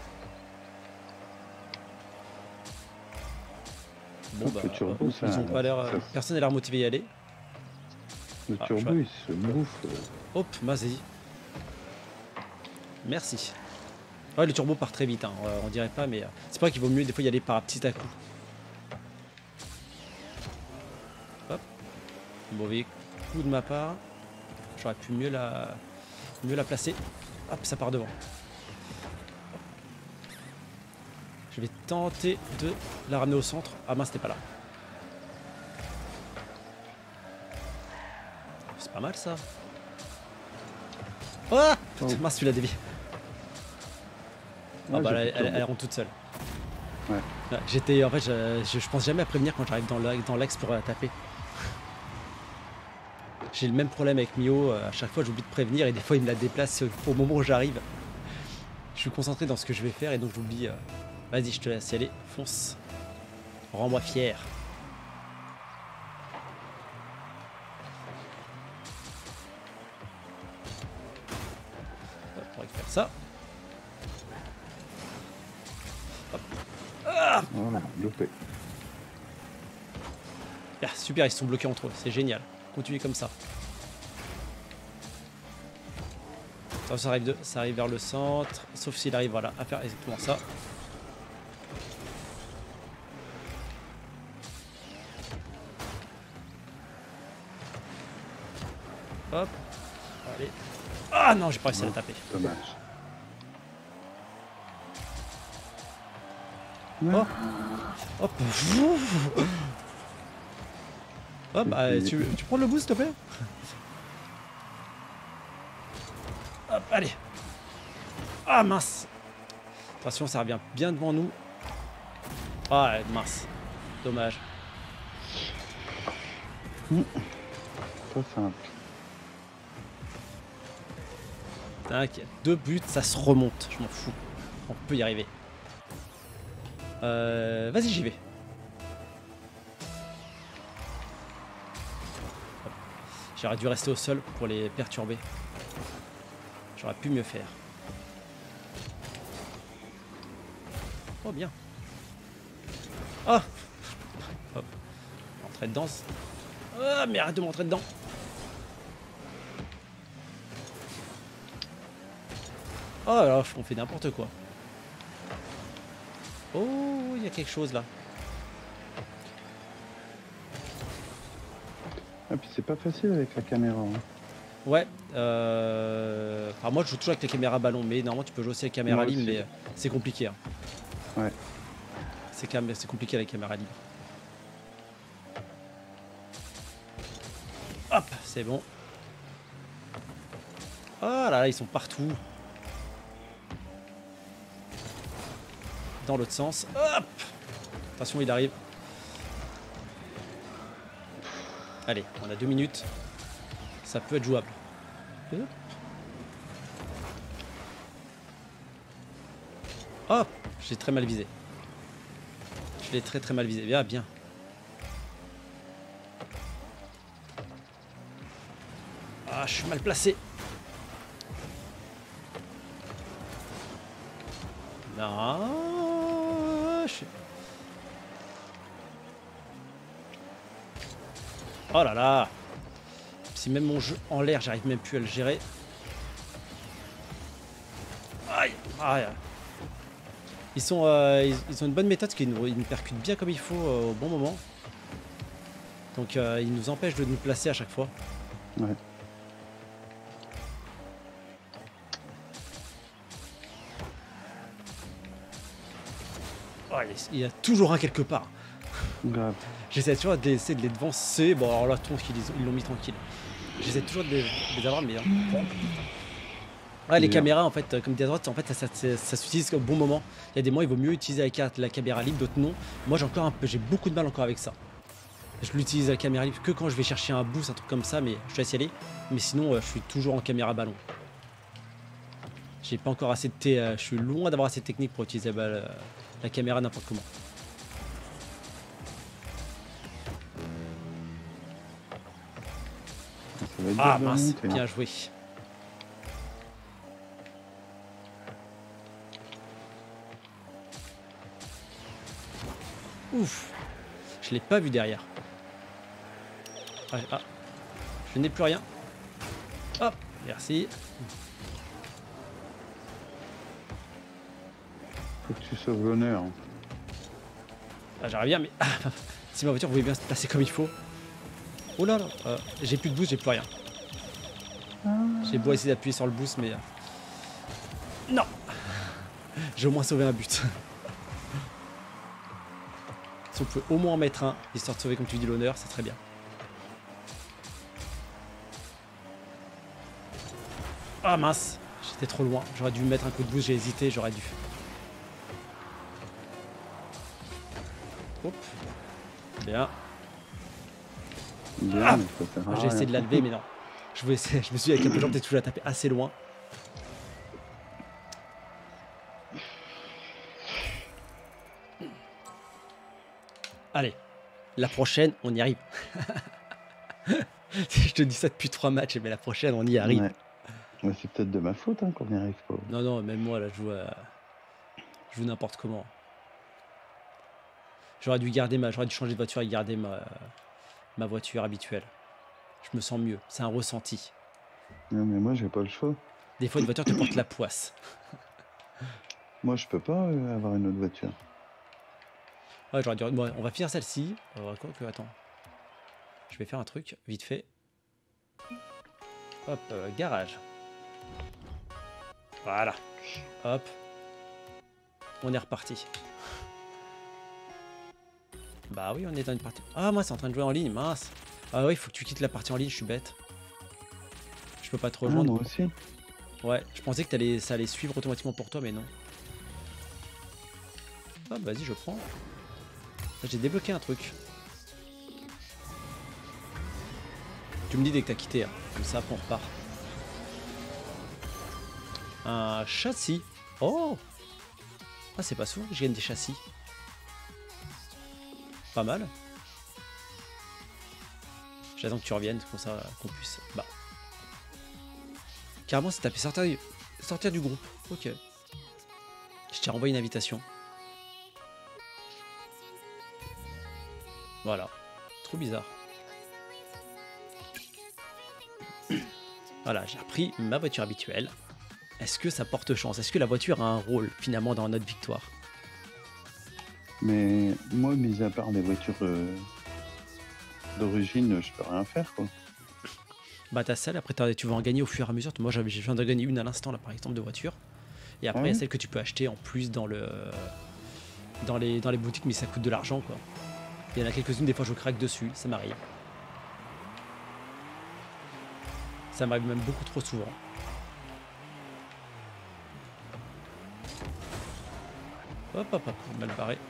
Bon, bah, le turbo, ils ça, ont pas l'air. ça, Personne n'a l'air motivé à y aller. Le Ah, turbo, il se bouffe. Hop, vas-y. Merci. Ouais, le turbo part très vite, hein. on, on dirait pas, mais c'est pas qu'il vaut mieux des fois y aller par petit à coup. Hop. Mauvais coup de ma part. J'aurais pu mieux la, mieux la placer. Hop, ça part devant. Je vais tenter de la ramener au centre. Ah mince, c'était pas là. C'est pas mal ça. Oh, Oh. mince, tu l'as dévié. Ah Ouais, bah j'ai elle, plus de elle, elle turbo. rentre toute seule. Ouais. J'étais en fait je, je, je pense jamais à prévenir quand j'arrive dans l'axe dans pour la taper. J'ai le même problème avec Mio, à chaque fois j'oublie de prévenir et des fois il me la déplace au moment où j'arrive. Je suis concentré dans ce que je vais faire et donc j'oublie. Euh... Vas-y, je te laisse y aller, fonce. Rends-moi fier. Hop, on récupère ça. Hop. Ah, Voilà, loupé. ah, super, ils sont bloqués entre eux, c'est génial. Continuez comme ça. Ça, ça, arrive de, ça arrive vers le centre, sauf s'il arrive voilà, à faire exactement ça. Hop. Allez. Ah non, j'ai pas réussi à la taper. Dommage. Oh. Hop. Hop, bah, tu, tu prends le boost, s'il te plaît? Hop, allez. Ah, mince. Attention, ça revient bien devant nous. Ah, mince. Dommage. Mmh. Pas simple. T'inquiète. Deux buts, ça se remonte. Je m'en fous. On peut y arriver. Euh, Vas-y, j'y vais. J'aurais dû rester au sol pour les perturber. J'aurais pu mieux faire. Oh bien. Ah. Hop. Entrer dedans. Ah mais arrête de m'entrer dedans. Oh là, on fait n'importe quoi. Oh, il y a quelque chose là. Ah, puis c'est pas facile avec la caméra. Hein. Ouais. Euh... Enfin, moi, je joue toujours avec la caméra ballon, mais normalement, tu peux jouer aussi avec la caméra Moi libre, aussi. mais c'est compliqué. Hein. Ouais. C'est cam... compliqué avec la caméra libre. Hop, c'est bon. Oh là là, ils sont partout. Dans l'autre sens. Hop. Attention, il arrive. Allez, on a deux minutes. Ça peut être jouable. Hop. Oh, j'ai très mal visé. Je l'ai très très mal visé. Bien, bien. Ah, je suis mal placé. Non. Je... Oh là là. Si même mon jeu en l'air, j'arrive même plus à le gérer. Aïe, aïe. Ils sont, euh, ils, ils ont une bonne méthode parce qu'ils nous, ils nous percutent bien comme il faut euh, au bon moment. Donc euh, ils nous empêchent de nous placer à chaque fois. Ouais. Oh, il y a toujours un quelque part. Grave. J'essaie toujours d'essayer de les devancer. Bon, alors là, tranquille, ils l'ont mis tranquille. J'essaie toujours de les, de les avoir, mais... Hein. Ouais, les Bien. caméras, en fait, comme des droites, en fait, ça, ça, ça, ça s'utilise au bon moment. Il y a des moments, il vaut mieux utiliser la, la caméra libre, d'autres non. Moi, j'ai encore un peu, j'ai beaucoup de mal encore avec ça. Je l'utilise la caméra libre que quand je vais chercher un boost, un truc comme ça, mais je te laisse y aller. Mais sinon, euh, je suis toujours en caméra ballon. J'ai pas encore assez de t, euh, je suis loin d'avoir assez de technique pour utiliser bah, la, la caméra n'importe comment. Ça va être Ah dur de mince, remonter, bien hein. joué. Ouf, je l'ai pas vu derrière. Ah, ah. Je n'ai plus rien. Hop, merci. Faut que tu sauves l'honneur. Ah, j'arrive bien, mais ah, si ma voiture voulait bien se placer comme il faut. Oh là là, euh, j'ai plus de boost, j'ai plus rien. J'ai beau essayer d'appuyer sur le boost, mais... Non. J'ai au moins sauvé un but. Si on pouvait au moins en mettre un, histoire de sauver, comme tu dis, l'honneur, c'est très bien. Ah mince, j'étais trop loin. J'aurais dû mettre un coup de boost, j'ai hésité, j'aurais dû. Hop. Bien. Bien, Ah, mais ça sert à j'ai rien. essayé de la lever, mais non. Je, voulais essayer, je me suis dit, avec un peu de jambes, peut-être que je la taper assez loin. Allez, la prochaine, on y arrive. Je te dis ça depuis trois matchs, mais la prochaine, on y arrive. Ouais. Ouais, c'est peut-être de ma faute hein, qu'on n'y arrive pas. Non, non, même moi, là, je joue, à... je joue n'importe comment. J'aurais dû garder ma, j'aurais dû changer de voiture et garder ma, ma voiture habituelle. Je me sens mieux. C'est un ressenti. Non, mais moi, j'ai pas le choix. Des fois, une voiture te porte la poisse. Moi, je peux pas euh, avoir une autre voiture. Ouais, j'aurais dû... Bon, on va finir celle-ci. Euh, quoi que, attends. Je vais faire un truc, vite fait. Hop, euh, garage. Voilà. Hop. On est reparti. Bah oui, on est dans une partie... Ah, moi, c'est en train de jouer en ligne, mince. Ah oui, il faut que tu quittes la partie en ligne, je suis bête. Je peux pas te Ah, rejoindre. moi aussi. Ouais, je pensais que t'allais, ça allait suivre automatiquement pour toi, mais non. Ah, vas-y, je prends. J'ai débloqué un truc. Tu me dis dès que t'as quitté, hein. Comme ça, après on repart. Un châssis. Oh! Ah, c'est pas souvent que je gagne des châssis. Pas mal. J'attends que tu reviennes, pour ça qu'on puisse... Bah. Carrément, c'est tapé sortir du... sortir du groupe. Ok. Je t'ai renvoyé une invitation. Voilà. Trop bizarre. Voilà, j'ai repris ma voiture habituelle. Est-ce que ça porte chance? Est-ce que la voiture a un rôle finalement dans notre victoire? Mais moi, mis à part les voitures euh, d'origine, je peux rien faire, quoi. Bah t'as celle, après t'as- tu vas en gagner au fur et à mesure. Moi j'avais- je viens de gagner une à l'instant là par exemple de voiture. Et après il Ah y a ouais? celle que tu peux acheter en plus dans le dans les, dans les boutiques, mais ça coûte de l'argent quoi. Il y en a quelques-unes, des fois je craque dessus, ça m'arrive. Ça m'arrive même beaucoup trop souvent. Hop hop hop, mal barré.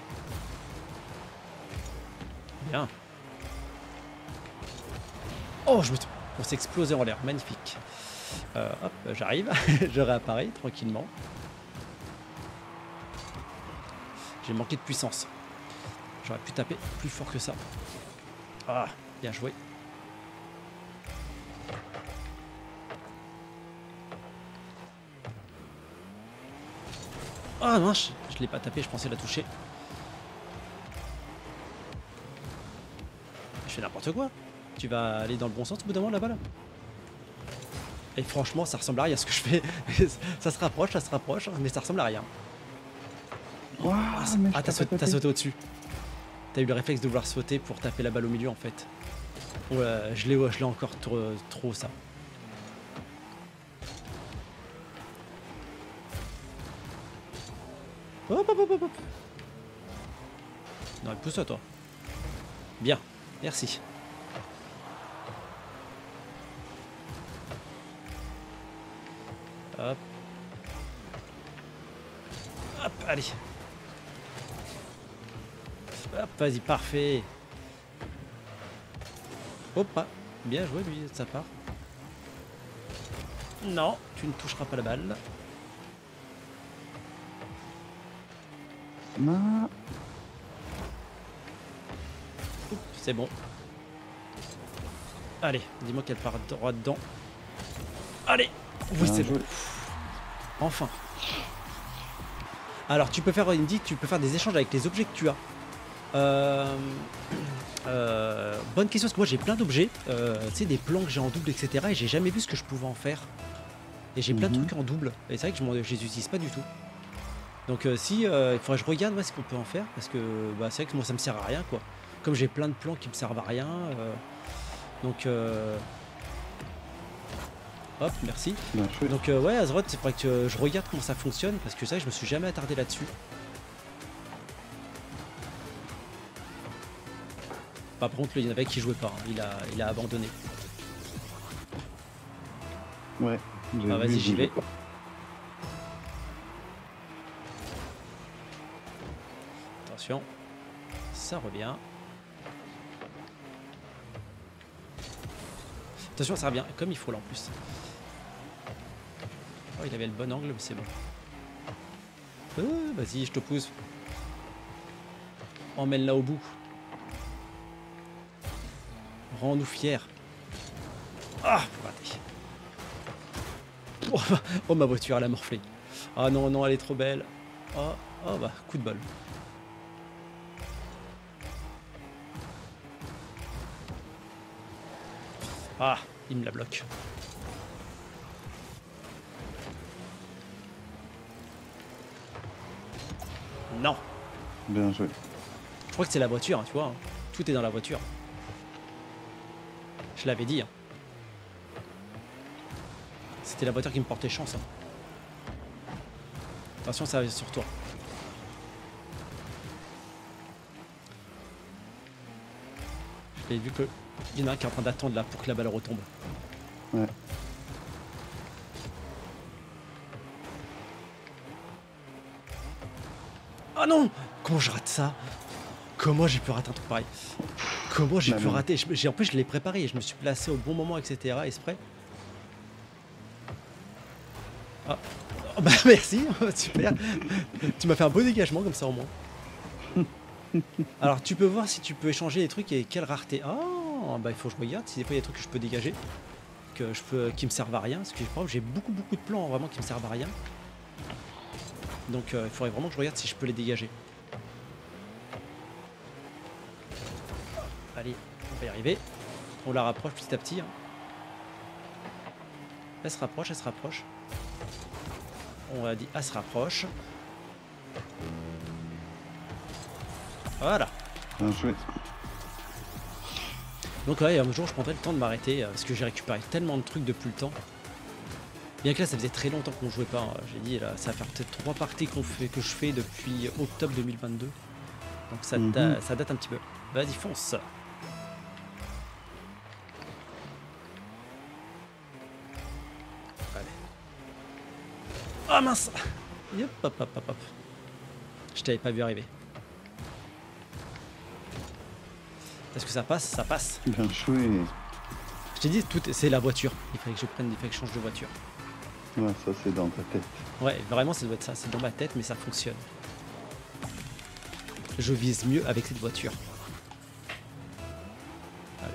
Bien. Oh, je me... On s'est explosé en l'air, magnifique. Euh, hop, j'arrive, je réapparais tranquillement. J'ai manqué de puissance. J'aurais pu taper plus fort que ça. Ah, bien joué. Ah non, je, je l'ai pas tapé, je pensais la toucher. Je fais n'importe quoi. Tu vas aller dans le bon sens au bout d'un moment là-bas là. Et franchement, ça ressemble à rien ce que je fais. Ça se rapproche, ça se rapproche, mais ça ressemble à rien. Waouh, Ah, ça- mais ah, je t'as tape à sauté, t'as côté. sauté au-dessus. T'as eu le réflexe de vouloir sauter pour taper la balle au milieu en fait. Ouais, je l'ai ouais, je l'ai encore trop, trop ça. Hop hop hop hop hop. Non, pousse-toi toi. Bien, merci. Hop. Hop, allez. Hop, vas-y, parfait. Hop, ah, bien joué lui de sa part. Non, tu ne toucheras pas la balle. Non. C'est bon. Allez, dis-moi qu'elle part droit dedans. Allez. Oui, Bien c'est bon. joué. Enfin. Alors, tu peux faire, il me dit, tu peux faire des échanges avec les objets que tu as. Euh, euh, bonne question, parce que moi j'ai plein d'objets. Euh, tu sais, des plans que j'ai en double, et cetera. Et j'ai jamais vu ce que je pouvais en faire. Et j'ai plein de Mhm. trucs en double. Et c'est vrai que je, m'en- je les utilise pas du tout. Donc, euh, si, euh, il faudrait que je regarde ouais, ce qu'on peut en faire. Parce que bah, c'est vrai que moi ça me sert à rien, quoi. Comme j'ai plein de plans qui me servent à rien. euh, donc, euh, hop, merci. Bien joué. Donc euh, ouais, Azeroth, c'est vrai que euh, je regarde comment ça fonctionne parce que ça, je me suis jamais attardé là-dessus. Bah, par contre, il y en avait qui jouait pas, hein. il, a, il a abandonné. Ouais. j'ai Ah, vu, vas-y, il j'y bougeait vais. pas. Attention, ça revient. Attention, ça revient comme il faut là en plus. Oh, il avait le bon angle, mais c'est bon. Euh, vas-y, je te pousse. Emmène-la au bout. Rends-nous fiers. Ah, raté. Oh, oh, ma voiture, elle a morflé. Ah non, non, elle est trop belle. Oh, oh bah, coup de bol. Ah, il me la bloque. Non. Bien joué. Je crois que c'est la voiture, hein, tu vois. Hein. Tout est dans la voiture. Je l'avais dit. Hein. C'était la voiture qui me portait chance. Hein. Attention, ça va sur toi. Je l'ai vu que il y en a un qui est en train d'attendre là pour que la balle retombe. Ouais. Ah non! Comment je rate ça? Comment j'ai pu rater un truc pareil? Comment j'ai Bah pu non. rater? Je me- j'ai- En plus, je l'ai préparé et je me suis placé au bon moment, et cetera. Exprès. Ah. Oh, bah merci, super. Tu m'as fait un beau dégagement comme ça au moins. Alors tu peux voir si tu peux échanger les trucs et quelle rareté. Ah, bah il faut que je regarde si des fois il y a des trucs que je peux dégager, que je peux, qui me servent à rien. Parce que je crois que j'ai beaucoup beaucoup de plans vraiment qui me servent à rien. Donc euh, il faudrait vraiment que je regarde si je peux les dégager. Allez, on va y arriver. On la rapproche petit à petit. Hein. Elle se rapproche, elle se rapproche. On a dit, elle se rapproche. Voilà. Bien joué. Donc ouais, un jour je prendrai le temps de m'arrêter euh, parce que j'ai récupéré tellement de trucs depuis le temps. Bien que là ça faisait très longtemps qu'on jouait pas, hein. J'ai dit là ça va faire peut-être trois parties qu'on fait, que je fais depuis octobre deux mille vingt-deux. Donc ça, Mhm. da- ça date un petit peu. Vas-y fonce. Allez. Ah mince. Hop hop hop hop hop. Je t'avais pas vu arriver. Est-ce que ça passe? Ça passe. Bien joué. Je t'ai dit, tout est- c'est la voiture. Il fallait que je prenne, il fallait que je change de voiture. Ouais, ça c'est dans ta tête. Ouais, vraiment, ça doit être ça. C'est dans ma tête, mais ça fonctionne. Je vise mieux avec cette voiture. Allez.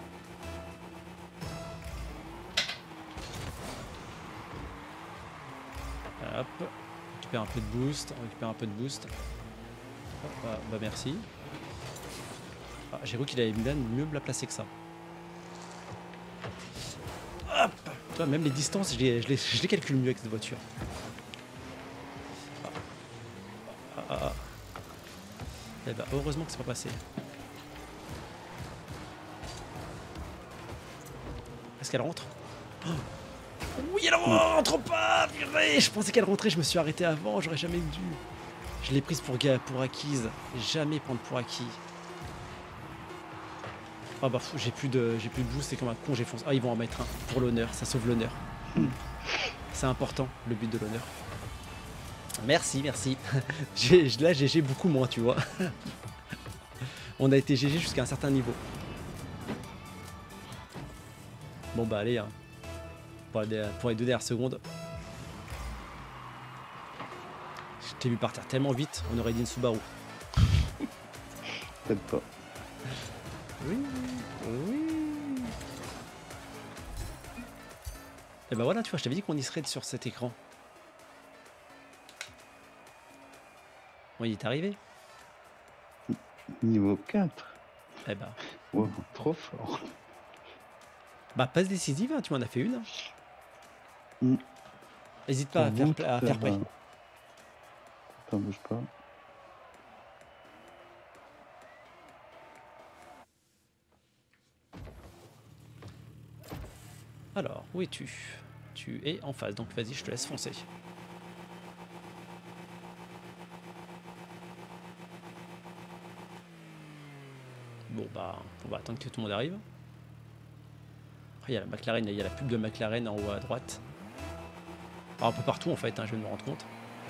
Hop. On récupère un peu de boost. On récupère un peu de boost. Hop, bah, bah, merci. Ah, j'ai cru qu'il allait bien mieux me la placer que ça. Hop. Tu vois, même les distances, je les, je les, je les calcule mieux avec cette voiture. Ah. Ah, ah, ah. Eh ben, heureusement que c'est pas passé. Est-ce qu'elle rentre? Oh oui, elle rentre pas, purée. Je pensais qu'elle rentrait, je me suis arrêté avant, j'aurais jamais dû. Je l'ai prise pour, pour acquise. Jamais prendre pour acquis. Ah bah j'ai plus de j'ai plus de boost, c'est comme un con, j'ai foncé. Ah ils vont en mettre un pour l'honneur, ça sauve l'honneur. C'est important, le but de l'honneur. Merci, merci. J'ai- Là G G beaucoup moins, tu vois. On a été G G jusqu'à un certain niveau. Bon bah allez, hein. pour, les, pour les deux dernières secondes. Je t'ai vu partir tellement vite, on aurait dit une Subaru. Peut-être pas. Oui, oui. Et bah voilà, tu vois, je t'avais dit qu'on y serait sur cet écran. Bon, il est arrivé. Niveau quatre. Eh bah, Wow, trop fort. bah passe décisive, hein, tu m'en as fait une. Mm. N'hésite pas à Ton faire, montre, à faire ça prêt. va. Attends, bouge pas. Alors, où es-tu? Tu es en face, donc vas-y, je te laisse foncer. Bon bah, on va attendre que tout le monde arrive. Après, il y a la McLaren, il y a la pub de McLaren en haut à droite. Alors, un peu partout en fait, hein, je viens de me rendre compte.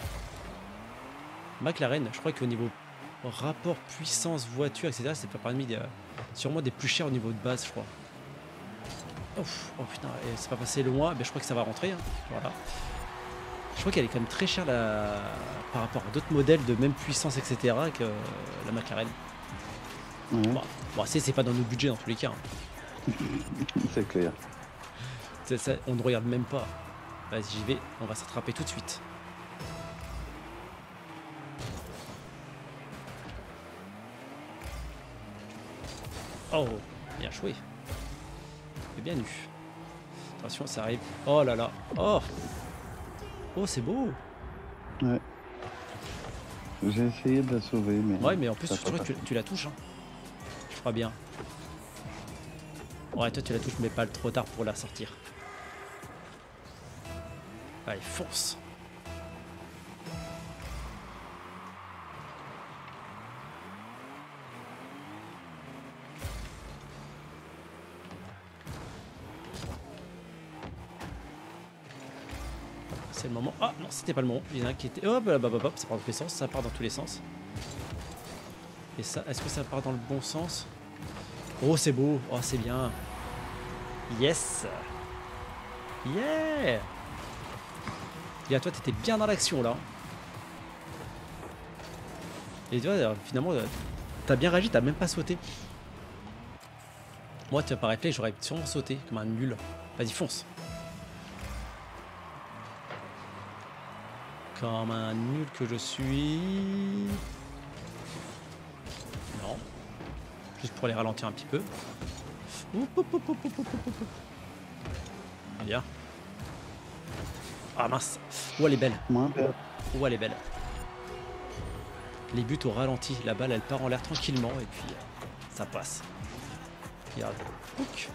McLaren, je crois qu'au niveau rapport puissance voiture, et cetera, c'est pas parmi des, euh, sûrement des plus chers au niveau de base, je crois. Ouf, oh putain, et c'est pas passé loin, mais je crois que ça va rentrer. Hein. Voilà. Je crois qu'elle est quand même très chère la... par rapport à d'autres modèles de même puissance, et cetera que euh, la McLaren. Ouais, Bon, bon c'est c'est pas dans nos budgets dans tous les cas. Hein. c'est clair. C'est ça, on ne regarde même pas. Vas-y, j'y vais, on va s'attraper tout de suite. Oh, bien joué. C'est bien eu. Attention, ça arrive. Oh là là. Oh. Oh, c'est beau. Ouais. J'ai essayé de la sauver, mais. Ouais, mais en plus, ça je peut crois pas. que tu, tu la touches. Hein. Je crois bien. Ouais, toi, tu la touches, mais pas trop tard pour la sortir. Allez, fonce. C'est le moment. Ah non, c'était pas le moment. Il y en a un qui était. Hop, hop, hop, hop, ça part dans tous les sens. Ça part dans tous les sens. Et ça, est-ce que ça part dans le bon sens? Oh, c'est beau. Oh, c'est bien. Yes. Yeah. Et à toi, t'étais bien dans l'action là. Et tu vois, finalement, t'as bien réagi, t'as même pas sauté. Moi, tu vois, par réflexe, j'aurais sûrement sauté comme un nul. Vas-y, fonce. Comme un nul que je suis. Non. Juste pour les ralentir un petit peu. Oup, oup, oup, oup, oup, oup, oup, oup. Bien. Ah mince. Oh, elle est belle. Moins bien. Oh, elle est belle. Les buts au ralenti. La balle, elle part en l'air tranquillement et puis euh, ça passe. Regarde. Pouc.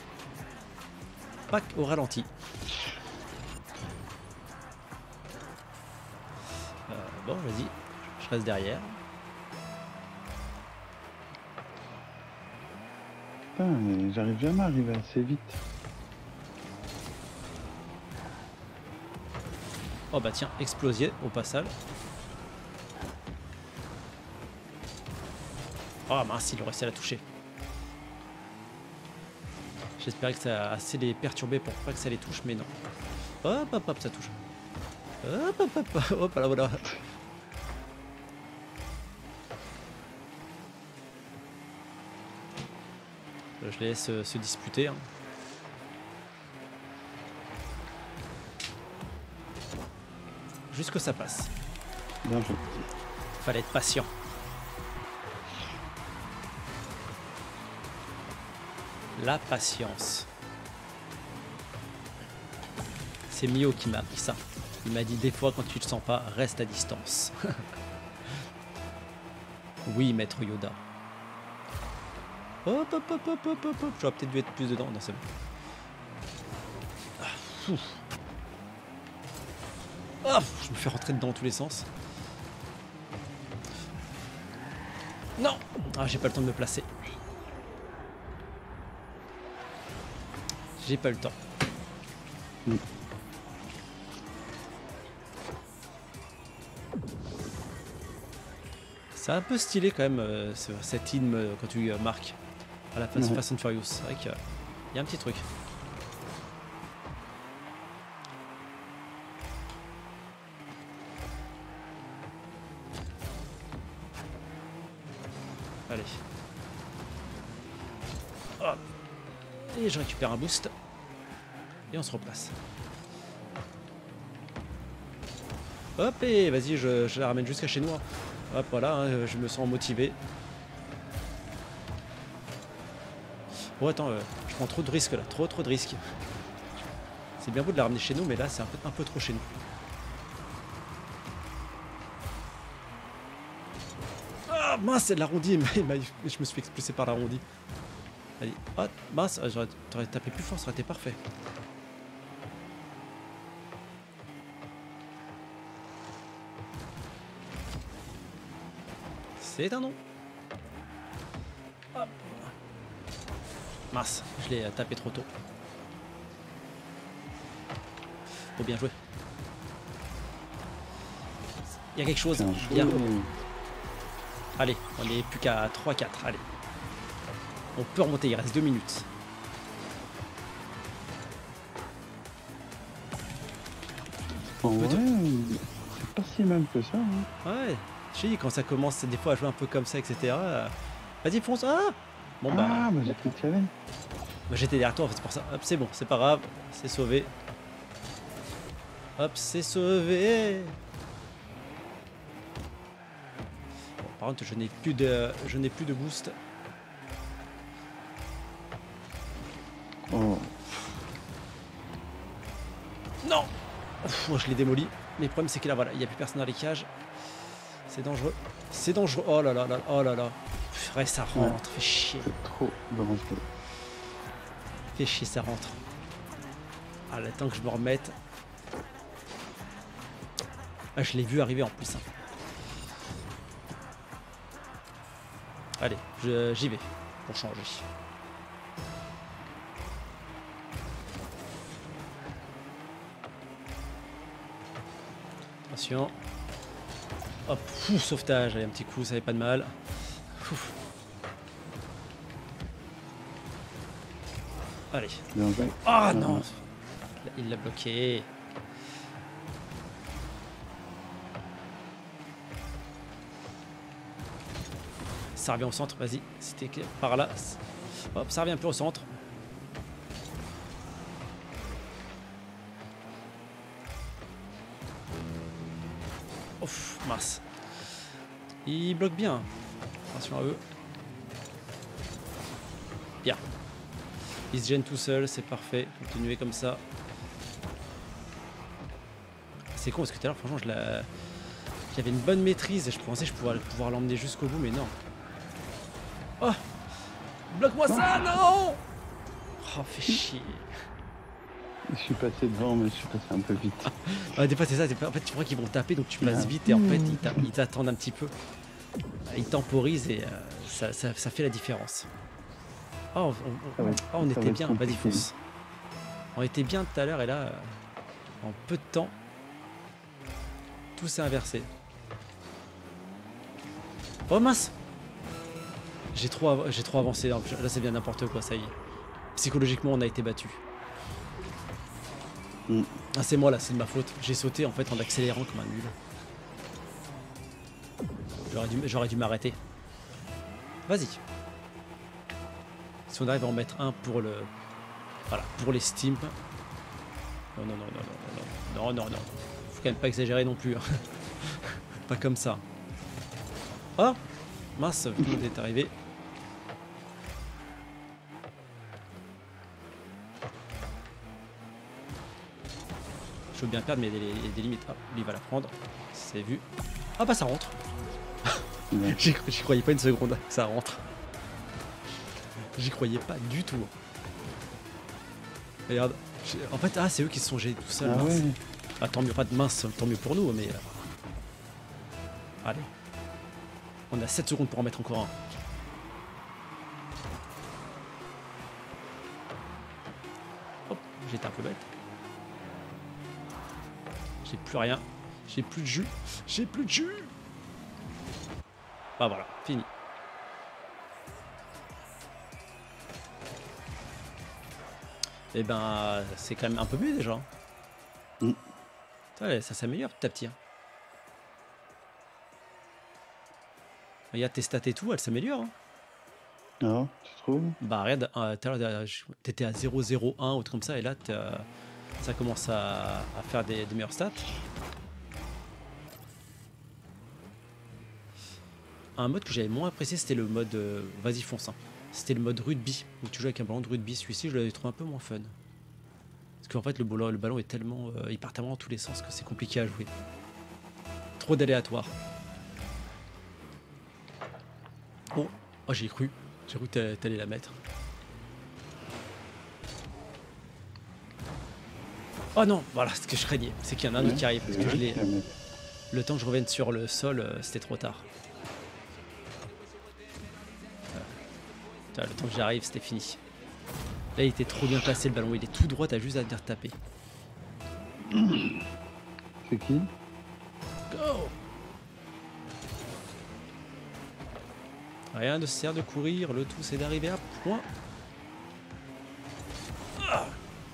Pack au ralenti. Euh, bon, vas-y. Je reste derrière. Putain, mais j'arrive jamais à arriver assez vite. Oh bah tiens, explosier au passage. Oh mince, il aurait réussi à la toucher. J'espérais que ça a assez les perturber pour pas que ça les touche, mais non. Hop, hop, hop, ça touche. Hop, hop, hop, hop, hop, là, voilà. Je les laisse euh, se disputer. Hein. Juste que ça passe. Bien joué. Fallait être patient. La patience. C'est Mio qui m'a appris ça. Il m'a dit des fois quand tu le sens pas, reste à distance. Oui, maître Yoda. Hop, hop, hop, hop, hop, hop, hop. J'aurais peut-être dû être plus dedans. Non, c'est bon. Ah, fou. Ah, je me fais rentrer dedans dans tous les sens. Non. Ah, j'ai pas le temps de me placer. J'ai pas le temps. Mm. C'est un peu stylé quand même euh, ce, cette hymne euh, quand tu euh, marques à la face Ouais. Fast and Furious. C'est vrai qu'il y a un petit truc. Allez. Hop. Et je récupère un boost. Et on se replace. Hop, et vas-y, je, je la ramène jusqu'à chez nous. Hein. Hop, voilà, hein, je me sens motivé. Bon, attends, euh, je prends trop de risques là, trop trop de risques. C'est bien beau de la ramener chez nous, mais là, c'est un peu, un peu trop chez nous. Ah, mince, c'est de l'arrondi, mais, mais je me suis fait expulser par l'arrondi. Allez, hop, mince, t'aurais tapé plus fort, ça aurait été parfait. C'est un nom. Hop. Mince, je l'ai tapé trop tôt. Faut bien jouer. Il y a quelque chose. Bien. Allez, on est plus qu'à trois quatre. Allez. On peut remonter, il reste deux minutes. En vrai, c'est pas si mal que ça. Hein. Ouais. Je sais, quand ça commence des fois à jouer un peu comme ça, et cetera. euh, Vas-y, fonce. Ah bon, bah. Ah, bah j'ai pris le challenge. Bah, j'étais derrière toi, en fait, c'est pour ça. Hop, c'est bon, c'est pas grave. C'est sauvé. Hop, c'est sauvé. Bon, par contre, je n'ai plus de, je n'ai plus de boost. Oh. Non. Ouf, moi, je l'ai démoli. Mais le problème, c'est que là, voilà, il n'y a plus personne dans les cages. C'est dangereux. C'est dangereux. Oh là là là. Oh là là. Ouais, ça rentre. Ouais. Fait chier. C'est trop dangereux. Fait chier, ça rentre. Ah, le temps que je me remette. Ah, je l'ai vu arriver en plus. Hein. Allez, j'y vais pour changer. Attention. Hop, fou, sauvetage. Allez, un petit coup, ça fait pas de mal. Ouf. Allez. Ah oh, non. Il l'a bloqué. Ça revient au centre, vas-y. C'était par là. Hop, ça revient un peu au centre. Ouf, mince. Il bloque bien. Attention à eux. Bien. Il se gêne tout seul, c'est parfait. Continuez comme ça. C'est con parce que tout à l'heure, franchement, je la... j'avais une bonne maîtrise et je pensais que je pouvais pouvoir l'emmener jusqu'au bout, mais non. Oh! Bloque-moi ça, non! Oh, fais chier. Je suis passé devant, mais je suis passé un peu vite. Ah, des fois, c'est ça. Pas... En fait, tu vois qu'ils vont taper, donc tu passes vite et en fait, ils t'attendent un petit peu. Ils temporisent et euh, ça, ça, ça fait la différence. Oh, on, on, on, oh, on était bien. Vas-y, fonce. On était bien tout à l'heure et là, euh, en peu de temps, tout s'est inversé. Oh mince! J'ai trop, j'ai trop avancé. Là, c'est bien n'importe quoi, ça y est. Psychologiquement, on a été battu. Mm. Ah, c'est moi là, c'est de ma faute. J'ai sauté en fait en accélérant comme un nul. J'aurais dû, j'aurais dû m'arrêter. Vas-y. Si on arrive à en mettre un pour le... Voilà, pour les stimps. Non, non, non, non, non, non, non, non, non. Faut quand même pas exagérer non plus. Hein. Pas comme ça. Oh! Mince, tout le monde est arrivé. Je veux bien perdre, mais il y a des, des limites. Ah, lui il va la prendre. C'est vu. Ah bah ça rentre. J'y croyais pas une seconde que ça rentre. J'y croyais pas du tout. Regarde. En fait, ah, c'est eux qui se sont jetés tout seuls. Ah, ouais. Ah, tant mieux, pas de mince, tant mieux pour nous, mais. Allez. On a sept secondes pour en mettre encore un. Hop, j'étais un peu bête. J'ai plus rien. J'ai plus de jus. J'ai plus de jus. Ah voilà, fini. Et ben, c'est quand même un peu mieux déjà. Mm. Ça, ça s'améliore petit à petit. Hein. Regarde tes stats et tout, elles s'améliorent. Hein. Ah, tu trouves? Bah regarde, euh, t'étais à zéro zéro un ou truc comme ça, et là ça commence à, à faire des, des meilleures stats. Un mode que j'avais moins apprécié, c'était le mode euh, vas-y fonce. Hein. C'était le mode rugby, où tu joues avec un ballon de rugby. Celui-ci, je l'avais trouvé un peu moins fun. Parce qu'en fait, le ballon, le ballon est tellement, euh, il part tellement dans tous les sens que c'est compliqué à jouer. Trop d'aléatoires. Oh, oh j'ai cru. J'ai cru que t'allais la mettre. Oh non, voilà ce que je craignais. C'est qu'il y en a un autre qui arrive. Parce que je l'ai. Le temps que je revienne sur le sol, euh, c'était trop tard. Le temps que j'arrive, c'était fini. Là, il était trop bien placé le ballon. Il est tout droit, t'as juste à venir taper. C'est qui? Go! Rien ne sert de courir, le tout c'est d'arriver à point. Ah.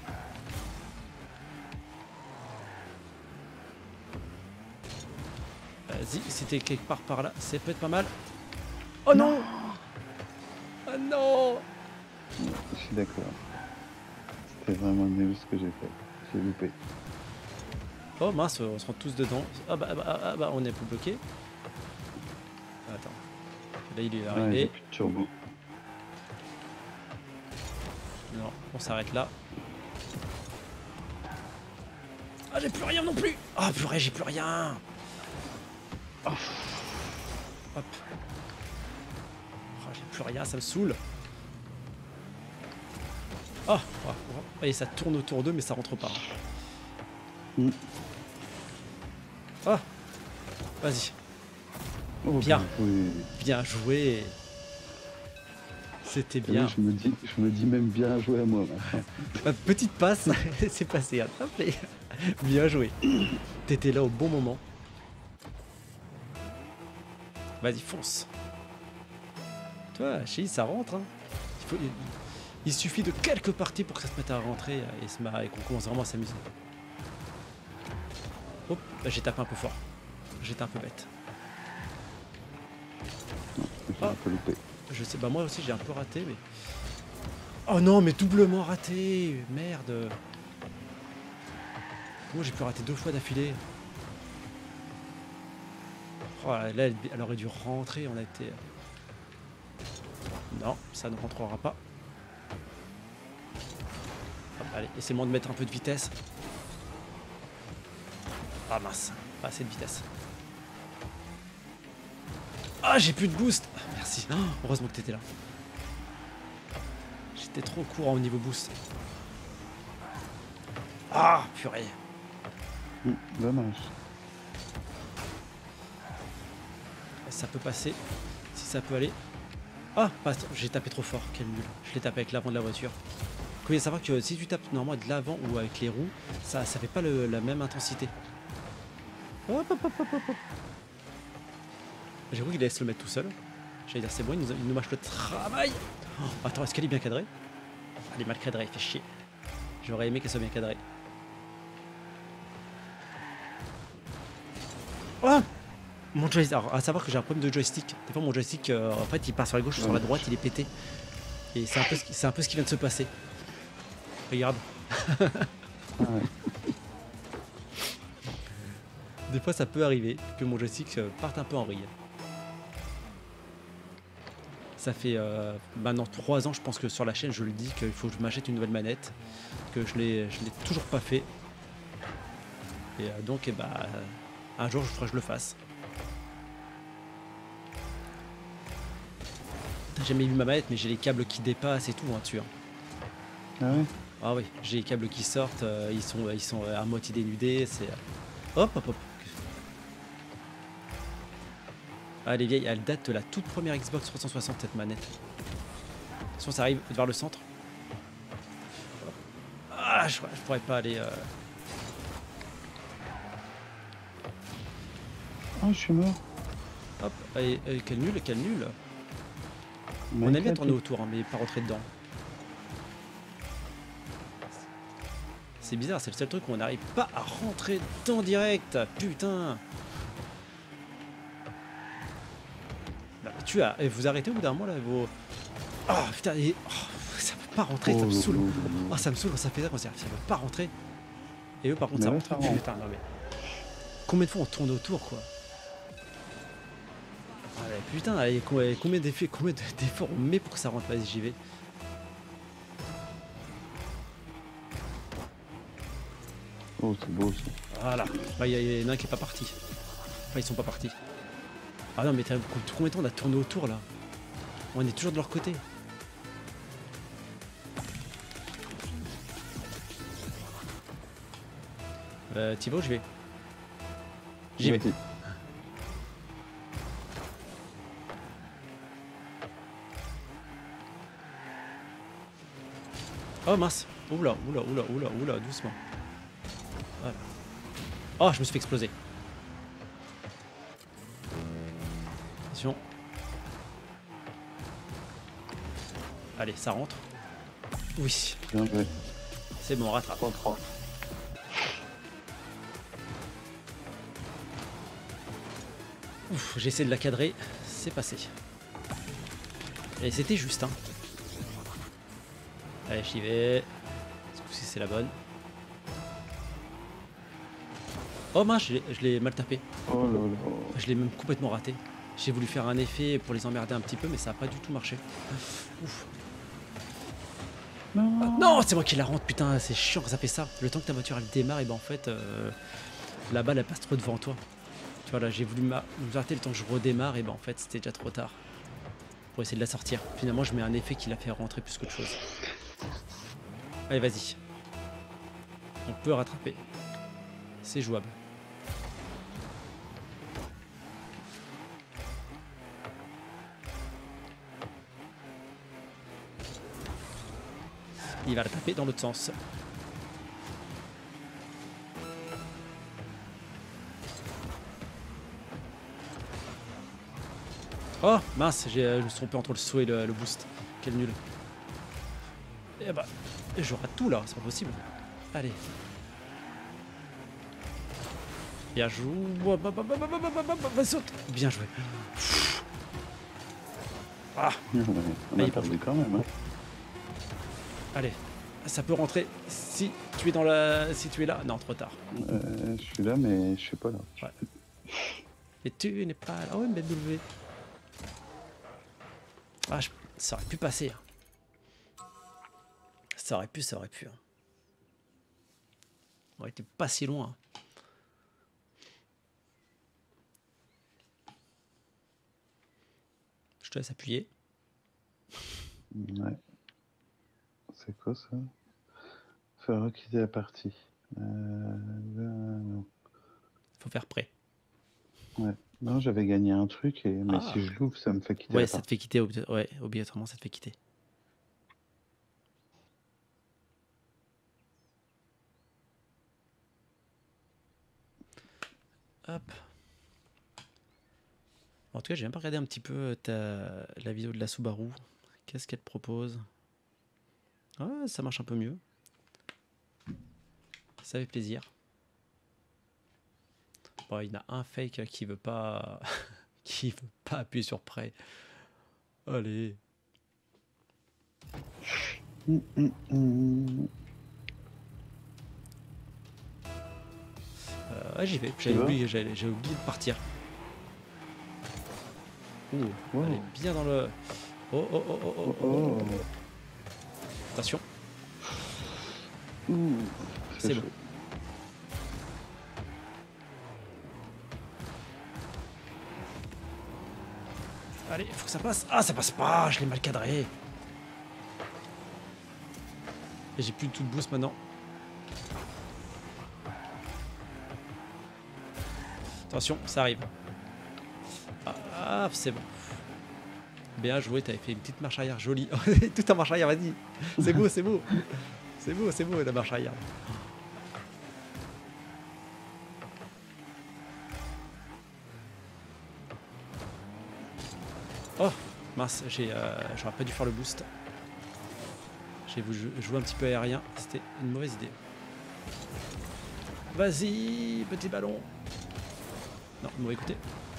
Vas-y, si t'es quelque part par là, c'est peut-être pas mal. Oh non! Oh non! Je suis d'accord. C'était vraiment nul ce que j'ai fait. J'ai loupé. Oh mince, on se rend tous dedans. Ah bah, bah, ah bah on est un peu bloqué. Attends. Là il est arrivé. Ouais, plus de turbo. Non, on s'arrête là. Ah j'ai plus rien non plus. Ah oh, purée, j'ai plus rien. Oh. Hop. Oh, j'ai plus rien, ça me saoule. Oh, oh, oh. Et ça tourne autour d'eux mais ça rentre pas. Mm. Oh. Vas-y. Oh, bien. Oui. Bien joué. C'était bien. Oui, je, me dis, je me dis même bien joué à moi. Ma petite passe, c'est passé à taper. Bien joué. T'étais là au bon moment. Vas-y, fonce. Toi, chez ça rentre. Hein. Il, faut, il, il suffit de quelques parties pour que ça se mette à rentrer et, se et qu'on commence vraiment à s'amuser. Hop, bah, j'ai tapé un peu fort. J'étais un peu bête. J'ai un peu loupé. Je sais, bah moi aussi j'ai un peu raté, mais... Oh non, mais doublement raté. Merde. Moi j'ai pu rater deux fois d'affilée. Oh là, là, elle aurait dû rentrer, on a été... Non, ça ne rentrera pas. Hop, allez, essayez-moi de mettre un peu de vitesse. Ah mince, pas assez de vitesse. Ah, j'ai plus de boost. Ah, merci. Oh, heureusement que t'étais là. J'étais trop court au niveau boost. Ah, purée. Mmh, dommage. Ça peut passer. Si ça peut aller. Ah, pas, j'ai tapé trop fort. Quel nul. Je l'ai tapé avec l'avant de la voiture. Il faut savoir que si tu tapes normalement de l'avant ou avec les roues, ça ça fait pas le, la même intensité. Hop, hop, hop, hop, hop. J'ai cru qu'il allait se le mettre tout seul. J'allais dire c'est bon, il nous, il nous mâche le travail. Oh, attends, est-ce qu'elle est bien cadrée? Elle est mal cadrée, il fait chier. J'aurais aimé qu'elle soit bien cadrée. Oh, mon joystick. Alors, à savoir que j'ai un problème de joystick. Des fois, mon joystick, euh, en fait, il part sur la gauche ou sur la droite, il est pété. Et c'est un peu, c'est un peu ce qui vient de se passer. Regarde. Ah ouais. Des fois, ça peut arriver que mon joystick parte un peu en vrille. Ça fait euh, maintenant trois ans, je pense que sur la chaîne, je le dis qu'il faut que je m'achète une nouvelle manette, que je l'ai, je l'ai toujours pas fait. Et euh, donc, eh bah, euh, un jour, je ferai que je le fasse. T'as jamais vu ma manette, mais j'ai les câbles qui dépassent et tout hein, dessus. Hein. Ah ouais. Ah oui, j'ai les câbles qui sortent, euh, ils sont, ils sont à moitié dénudés. C'est hop, hop, hop. Ah, elle est vieille, elle date de la toute première Xbox trois cent soixante, cette manette. Attention, ça arrive vers le centre. Ah, je, je pourrais pas aller. Euh... Ah, je suis mort. Hop, allez, allez, quel nul, quel nul. On aime bien tourner autour, hein, mais pas rentrer dedans. C'est bizarre, c'est le seul truc où on n'arrive pas à rentrer dedans direct. Putain. Là, tu as, et vous arrêtez au bout d'un moment là, vos. Ah oh, putain, et... oh, ça peut pas rentrer, ça me saoule. Oh, ça me saoule quand ça fait ça, quand ça veut pas rentrer. Et eux par contre, mais ça rentre. Putain, non mais. Combien de fois on tourne autour quoi? Ah, mais putain, allez, combien d'effets, combien d'efforts on met pour que ça rentre? Vas-y, j'y vais. Oh, c'est beau ça. Voilà. Bah, il y, y en a un qui est pas parti. Enfin, ils sont pas partis. Ah non, mais combien de temps on a tourné autour là? On est toujours de leur côté. Euh, Thibaut, je vais. J'y vais. Oh mince. Oula, oula, oula, oula, oula, doucement. Voilà. Oh, je me suis fait exploser. Attention. Allez, ça rentre. Oui. C'est bon, rattrape. trois. Ouf, j'ai essayé de la cadrer. C'est passé. Et c'était juste, hein. Allez, j'y vais. Ce coup-ci, c'est la bonne. Oh mince, je l'ai mal tapé. Oh là là. Je l'ai même complètement raté. J'ai voulu faire un effet pour les emmerder un petit peu, mais ça n'a pas du tout marché. Ouf. Non, ah, non, c'est moi qui la rentre, putain, c'est chiant quand ça fait ça. Le temps que ta voiture elle démarre, et ben en fait, euh, la balle elle passe trop devant toi. Tu vois là, j'ai voulu m'arrêter le temps que je redémarre, et ben en fait, c'était déjà trop tard. Pour essayer de la sortir. Finalement, je mets un effet qui la fait rentrer plus qu'autre chose. Allez, vas-y. On peut rattraper. C'est jouable. Il va la taper dans l'autre sens. Oh mince, je me suis trompé entre le saut et le, le boost. Quel nul. Et bah, je rate tout là, c'est pas possible. Allez. Bien joué. Saute. Bien joué. Ah. On a perdu quand même. Hein. Allez, ça peut rentrer si tu es dans la, si tu es là. Non, trop tard. Euh, je suis là, mais je suis pas là. Ouais. Et tu n'es pas là. Oh, M W. Ah, je... ça aurait pu passer. Ça aurait pu, ça aurait pu. On aurait été pas si loin. Je te laisse appuyer. Ouais. C'est quoi ça? Faire requitter la partie. Euh, là, non. Faut faire prêt. Ouais. Non, j'avais gagné un truc, et... mais Ah. si je l'ouvre, ça me fait quitter Ouais, la ça te partie. fait quitter. Obli ouais, obligatoirement, ça te fait quitter. Hop. En tout cas, j'ai même pas regardé un petit peu ta... la vidéo de la Subaru. Qu'est-ce qu'elle propose? Ah, ça marche un peu mieux. Ça fait plaisir. Bon, il y en a un fake qui veut pas qui veut pas appuyer sur prêt. Allez. Mmh, mmh, mmh. Euh, J'y vais. J'avais oublié, j'avais oublié de partir. Ouh, Wow. elle est bien dans le... Oh, oh, oh, oh, oh, oh. Attention. Ouh, c'est bon. Allez, faut que ça passe. Ah, ça passe pas, je l'ai mal cadré. Et j'ai plus de tout de boost maintenant. Attention, ça arrive. Ah, ah c'est bon. Bien joué, t'avais fait une petite marche arrière jolie. Tout en marche arrière, vas-y. C'est beau, c'est beau. C'est beau, c'est beau la marche arrière. Oh, mince, j'ai, euh, j'aurais pas dû faire le boost. J'ai voulu jouer un petit peu aérien, c'était une mauvaise idée. Vas-y, petit ballon. Non, mauvais côté.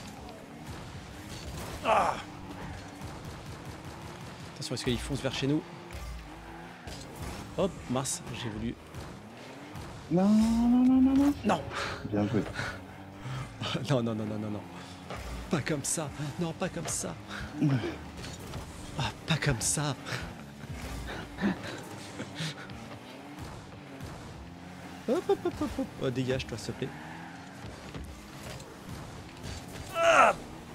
Ah! Attention, est-ce qu'il fonce vers chez nous? Hop, mince, j'ai voulu... Non, non, non, non, non. Non. Bien joué. Non, non, non, non, non, non. Pas comme ça. Non, pas comme ça. Ah, pas comme ça. Hop, hop, hop, hop, hop. Oh, dégage-toi, s'il te plaît. Ah,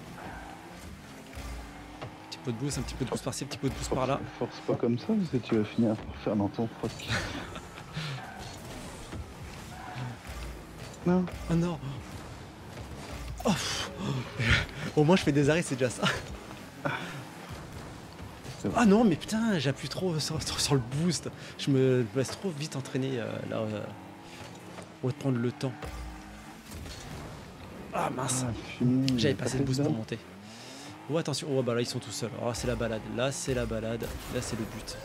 petit peu de boost, un petit peu de boost par-ci, un petit peu de boost Force, par-là. force pas comme ça, parce que tu vas finir par faire dans ton froc. Non. Oh non. Oh, pff. Au moins, je fais des arrêts, c'est déjà ça. Ah non, mais putain, j'appuie trop sur, sur, sur le boost. Je me laisse trop vite entraîner euh, là. Euh, on va prendre le temps. Ah mince. Ah, j'avais passé le boost pour monter. Oh attention, oh bah là ils sont tout seuls. Oh c'est la balade, là c'est la balade, là c'est le but.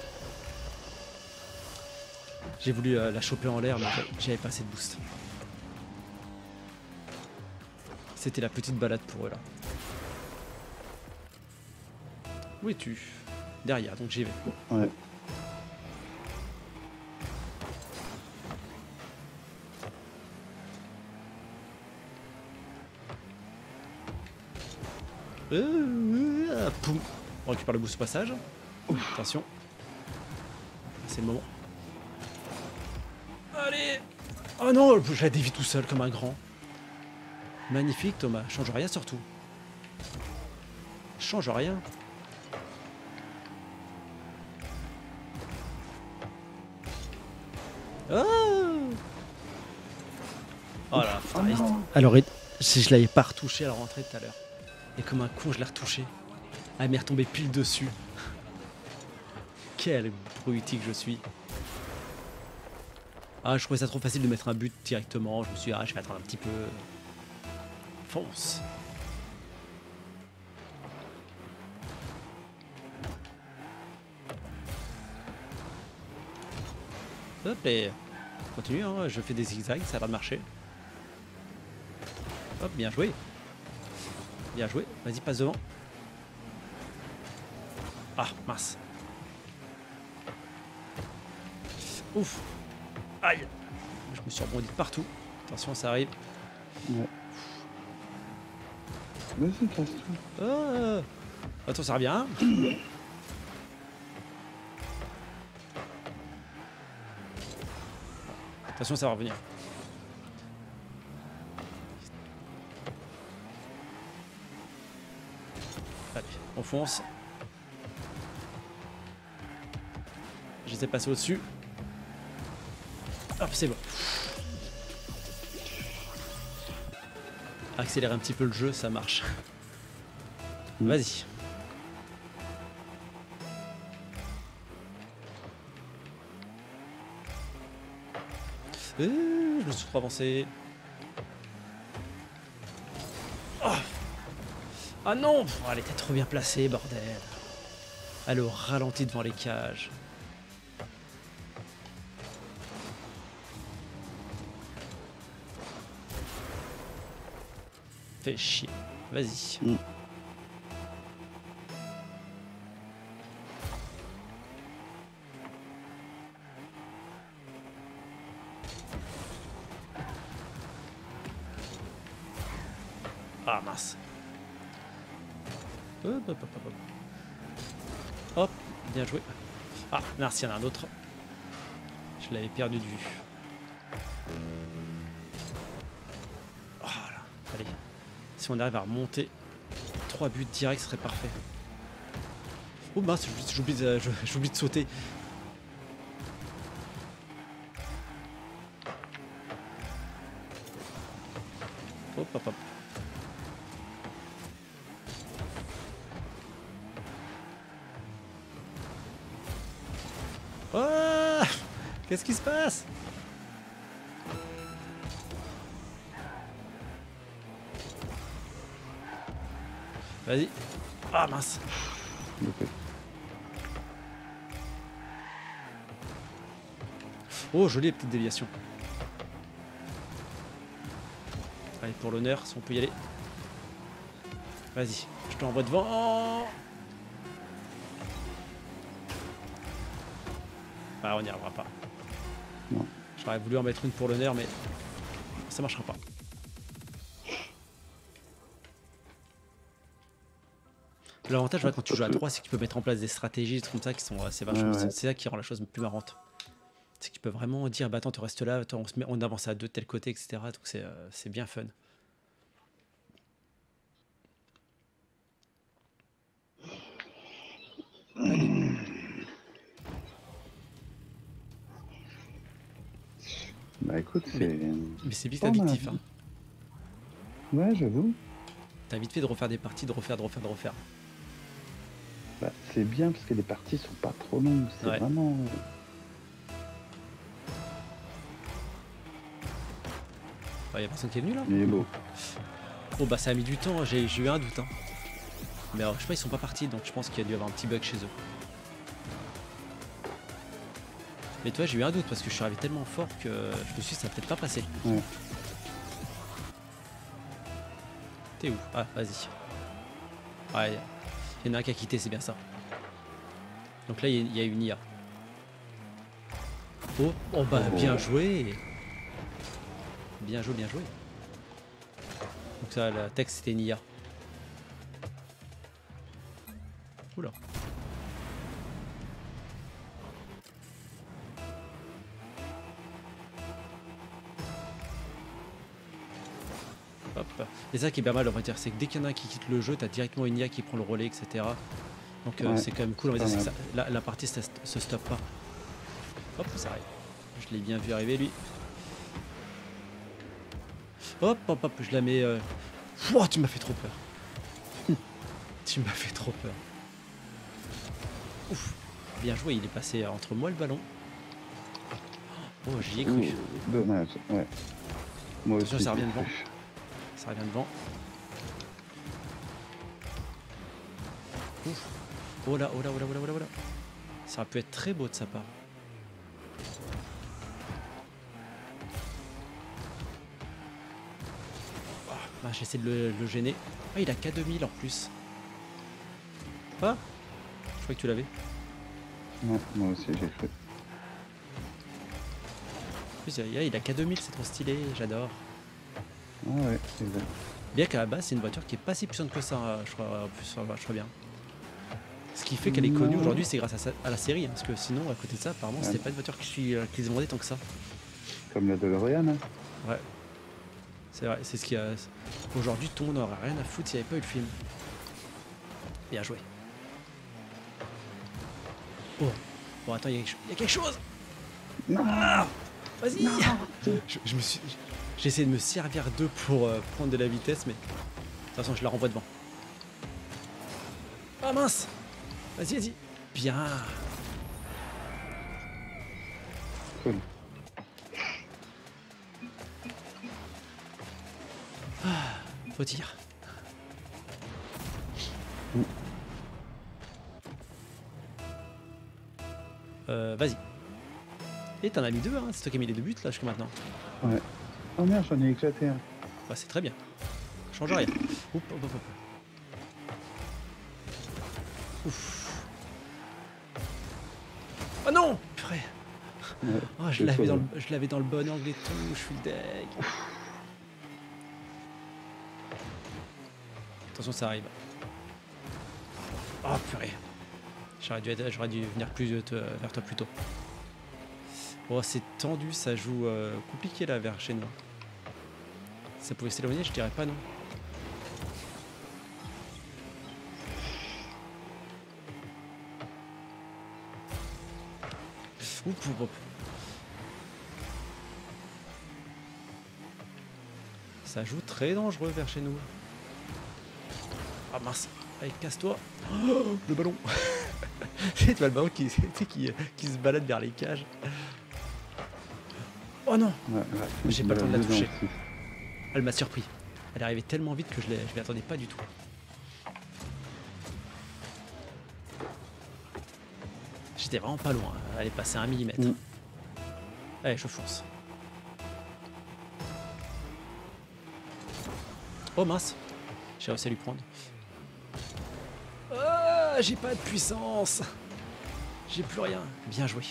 J'ai voulu euh, la choper en l'air, mais j'avais pas assez de boost. C'était la petite balade pour eux là. Où es-tu? Derrière, donc j'y vais. Ouais. Euh, euh, poum. On récupère le boost au passage. Ouf. Attention. C'est le moment. Allez. Oh non, je la dévie tout seul comme un grand. Magnifique Thomas, change rien surtout. Change rien. Oh, oh là, putain, oh alors si je l'avais pas retouché à la rentrée tout à l'heure. Et comme un con je l'ai retouché. Ah, elle m'est retombée pile dessus. Quel brutique je suis. Ah, je trouvais ça trop facile de mettre un but directement. Je me suis dit, ah, je vais attendre un petit peu. Fonce. Hop, et continue, hein, je fais des zigzags, ça va marcher. Hop, bien joué. Bien joué, vas-y, passe devant. Ah, mince. Ouf. Aïe. Je me suis rebondi de partout. Attention, ça arrive. Ouais. Vas-y, casse-toi. Ah. Attends, ça revient. Attention, ça va revenir. Allez, on fonce. J'essaie de passer au-dessus. Hop, c'est bon. Accélérer un petit peu le jeu, ça marche. Vas-y. Euh, je me suis trop avancé. Oh. Ah non, oh, elle était trop bien placée, bordel. Elle est au ralenti devant les cages. Fais chier. Vas-y. Mm. Ah mince. Hop, hop, hop, hop. Hop, bien joué. Ah, merci, il y en a un autre. Je l'avais perdu de vue. Oh là, allez. Si on arrive à remonter trois buts directs, ce serait parfait. Oh mince, j'oublie de, j'oublie de sauter. Hop, hop, hop. Oh, qu'est-ce qui se passe? Vas-y. Ah mince. Okay. Oh, jolie petite déviation. Allez, pour l'honneur, si on peut y aller. Vas-y, je t'envoie devant. Ah, on n'y arrivera pas. Non. J'aurais voulu en mettre une pour l'honneur, mais ça marchera pas. L'avantage ouais, quand tu joues à trois, c'est que tu peux mettre en place des stratégies comme ça qui sont assez vachement. Ouais, ouais. C'est ça qui rend la chose plus marrante. C'est que tu peux vraiment dire bah attends, tu restes là, attends, on, se met, on avance à deux de tel côté, et cetera. Donc c'est euh, bien fun. Allez. Bah écoute, c'est. Mais, mais c'est vite addictif. Hein. Ouais, j'avoue. T'as vite fait de refaire des parties, de refaire, de refaire, de refaire. Bah, c'est bien parce que les parties sont pas trop longues. C'est ouais. vraiment. Il n'y a personne qui est venu là. Il est beau. Oh bah ça a mis du temps, j'ai eu un doute. Hein. Mais alors, je sais pas, ils sont pas partis donc je pense qu'il y a dû avoir un petit bug chez eux. Mais toi, j'ai eu un doute parce que je suis arrivé tellement fort que je me suis dit ça va peut-être pas passer. Ouais. T'es où? Ah, vas-y. Ouais, il y en a un qui a quitté, c'est bien ça. Donc là, il y, y a une I A. Oh, oh bah oh. Bien joué. Bien joué, bien joué. Donc ça, le texte, c'était une I A. Oula. Hop. Et ça qui est pas mal, on va dire, c'est que dès qu'il y en a un qui quitte le jeu, t'as directement une I A qui prend le relais, et cetera. Donc euh, ouais. C'est quand même cool, on va dire, que ça, la, la partie ça se stoppe pas. Hop, ça arrive. Je l'ai bien vu arriver lui. Hop, hop, hop, je la mets... Euh... Oh, tu m'as fait trop peur. Tu m'as fait trop peur. Ouf. Bien joué, il est passé entre moi et le ballon. Oh, j'y ai cru. Ouh, dommage, ouais. Moi Attention, aussi. Ça revient devant. Ça revient devant. Ouf. Oh là, oh là, oh là, oh là, oh là, oh là. Ça aurait pu être très beau de sa part. Oh, bah, j'essaie de le, le gêner. Ah, il a K deux mille en plus. Ah, je crois que tu l'avais. Ouais, moi aussi j'ai cru. En plus, il a K deux mille, c'est trop stylé, j'adore. Ah ouais, c'est vrai. Bien qu'à la base, c'est une voiture qui est pas si puissante que ça, je crois, plus, je crois bien. Ce qui fait qu'elle est connue aujourd'hui, c'est grâce à, sa, à la série, hein, parce que sinon, à côté de ça, apparemment, ouais. C'était pas une voiture qui, suis, euh, qui se vendait tant que ça. Comme la DeLorean. Hein. Ouais. C'est vrai, c'est ce qui a. Aujourd'hui, tout le monde n'aurait rien à foutre s'il n'y avait pas eu le film. Bien joué. Oh. Bon, attends, il y, y a quelque chose. Non, Ah, vas-y. non. Je, je me suis... J'ai essayé de me servir d'eux pour euh, prendre de la vitesse, mais... De toute façon, je la renvoie devant. Ah mince. Vas-y, vas-y. Bien. Cool. Retire. Mm. Euh, vas-y. Et t'en as mis deux, hein. C'est toi qui as mis les deux buts là jusqu'à maintenant. Ouais. Oh merde, j'en ai éclaté un. Bah, c'est très bien. Change rien. Oup, hop, hop, hop. Ouf. Oh non, frère. Ouais, Oh, je c'est l'avais ça, dans, ouais. le- je l'avais dans le bon angle et tout. Je suis deg. Attention, ça arrive. Oh purée. J'aurais dû, être- j'aurais dû venir plus euh, te- vers toi plus tôt. Oh, c'est tendu, ça joue euh, compliqué là vers chez nous. Ça pouvait s'éloigner, je dirais pas non. Oup, oup, oup. Ça joue très dangereux vers chez nous. Ah mince, allez casse-toi. Oh, le ballon. C'est toi le ballon qui, qui, qui se balade vers les cages. Oh non, Ouais, ouais. j'ai pas le temps de la Dedans toucher. aussi. Elle m'a surpris. Elle est arrivée tellement vite que je ne m'y attendais pas du tout. J'étais vraiment pas loin. Elle est passée à un millimètre. Mm. Allez, je fonce. Oh mince. J'ai réussi à lui prendre. Ah, j'ai pas de puissance. J'ai plus rien. Bien joué.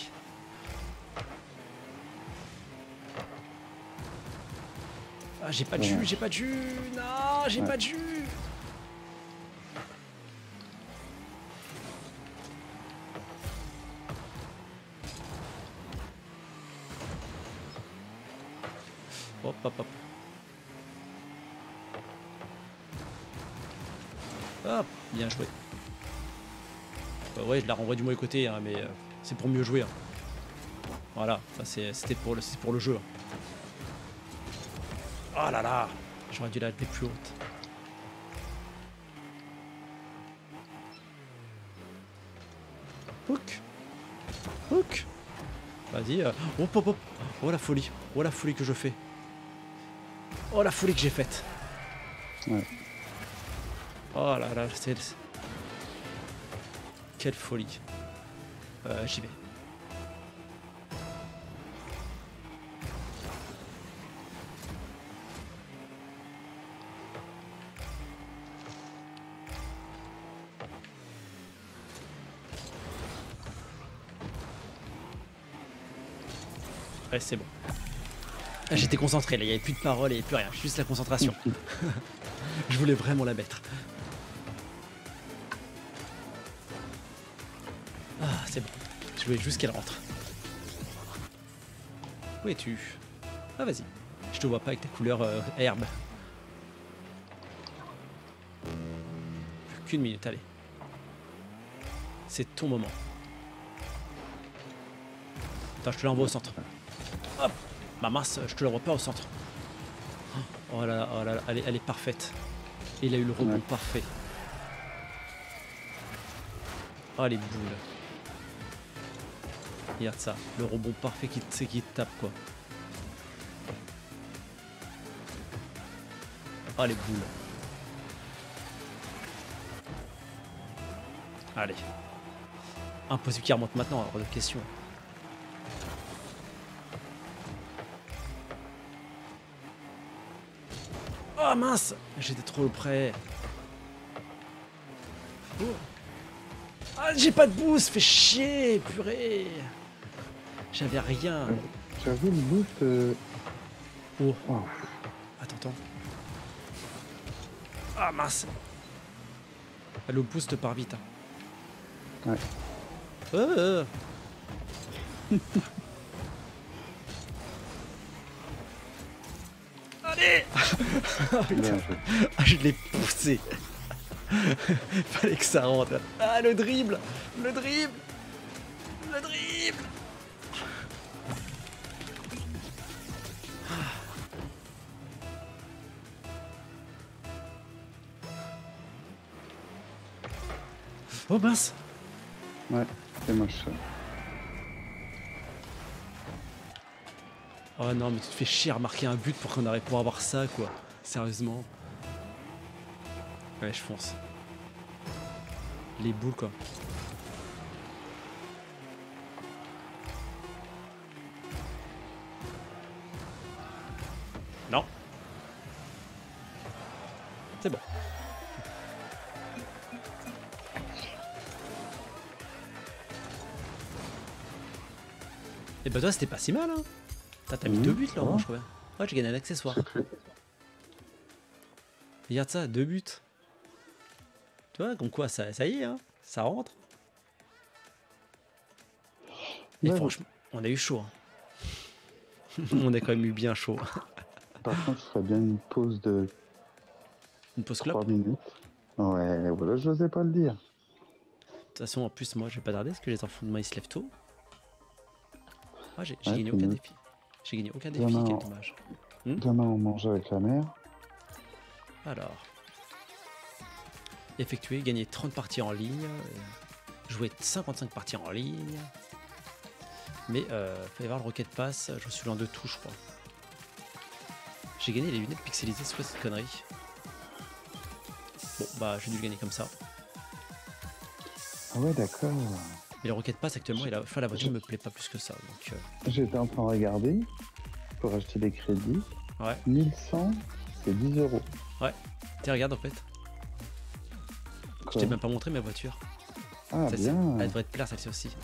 Ah, j'ai pas de jus, j'ai pas de jus. Non, j'ai Ouais. pas de jus. Hop, hop, hop. Hop, bien joué. Euh, ouais, je la renvoie du mauvais côté, hein, mais euh, c'est pour mieux jouer. Hein. Voilà, ça c'est- c'était pour, le- c'est pour le jeu. Hein. Oh là là, j'aurais dû la mettre plus haute. Hook. Hook. Vas-y. Euh... Hop, hop, hop. Oh la folie. Oh la folie que je fais. Oh la folie que j'ai faite. Ouais. Oh là là, c'est... Quelle folie. Euh, j'y vais. Ouais, c'est bon. Ah, j'étais concentré là, il n'y avait plus de paroles et plus rien, juste la concentration. Je voulais vraiment la mettre. Ah, c'est bon. Je voulais juste qu'elle rentre. Où es-tu? Ah, vas-y. Je te vois pas avec ta couleur euh, herbe. Plus qu'une minute, allez. C'est ton moment. Attends, je te l'envoie au centre. Hop. Bah mince, je te l'envoie pas au centre. Oh là là, oh là là, elle est, elle est parfaite. Il a eu le rebond Ouais. parfait. Oh les boules. Regarde ça, le rebond parfait qui, c'est qui te tape quoi. Oh les boules. Allez. Impossible qu'il remonte maintenant, hors de question. Oh mince, j'étais trop près. Oh. Ah, j'ai pas de boost, fais chier, purée. J'avais rien. Ouais. J'avoue, le boost. Euh... Oh, Oh. attends, attends. Ah mince. Ah, le boost part vite. Hein. Ouais. Euh, euh. Allez. Ah, putain. Bien joué. Ah, je l'ai poussé. Fallait que ça rentre. Ah, le dribble. Le dribble. Le dribble. Oh mince. Ouais, c'est moche ça. Oh non, mais tu te fais chier à marquer un but pour qu'on arrive pour avoir ça, quoi. Sérieusement. Ouais, je fonce. Les boules, quoi. Non. C'est bon. Et bah toi, c'était pas si mal, hein. T'as mis Mmh, deux buts là, ouais. je crois. Ouais, j'ai gagné un accessoire. Regarde ça, deux buts. Tu vois, comme quoi, ça, ça y est, hein, ça rentre. Et Ouais, franchement, on a eu chaud. Hein. On a quand même eu bien chaud. par contre, je ferais bien une pause de Une pause trois clope. minutes. Ouais, voilà, je n'osais pas le dire. De toute façon, en plus, moi, je vais pas tarder parce que les enfants demain ils se lèvent tôt. Ah, j'ai Ouais, gagné c'est aucun mieux. défi. J'ai gagné aucun défi, Demain, quel dommage. Demain, on mange avec la mère. Alors. Effectuer, gagner trente parties en ligne. euh, Jouer cinquante-cinq parties en ligne. Mais euh, fallait voir le Rocket Pass, je suis loin de tout, je crois. J'ai gagné les lunettes pixelisées, c'est quoi cette connerie? Bon, bah, j'ai dû le gagner comme ça. Ah ouais, d'accord. Mais le Rocket Pass actuellement, il a... enfin, la voiture me plaît pas plus que ça. Donc, euh... J'étais en train de regarder pour acheter des crédits. ouais. mille cent, c'est dix euros. Ouais. Tiens, regarde en fait. Je Quoi? t'ai même pas montré ma voiture. Ah, Ça, bien. elle devrait te plaire celle-ci aussi.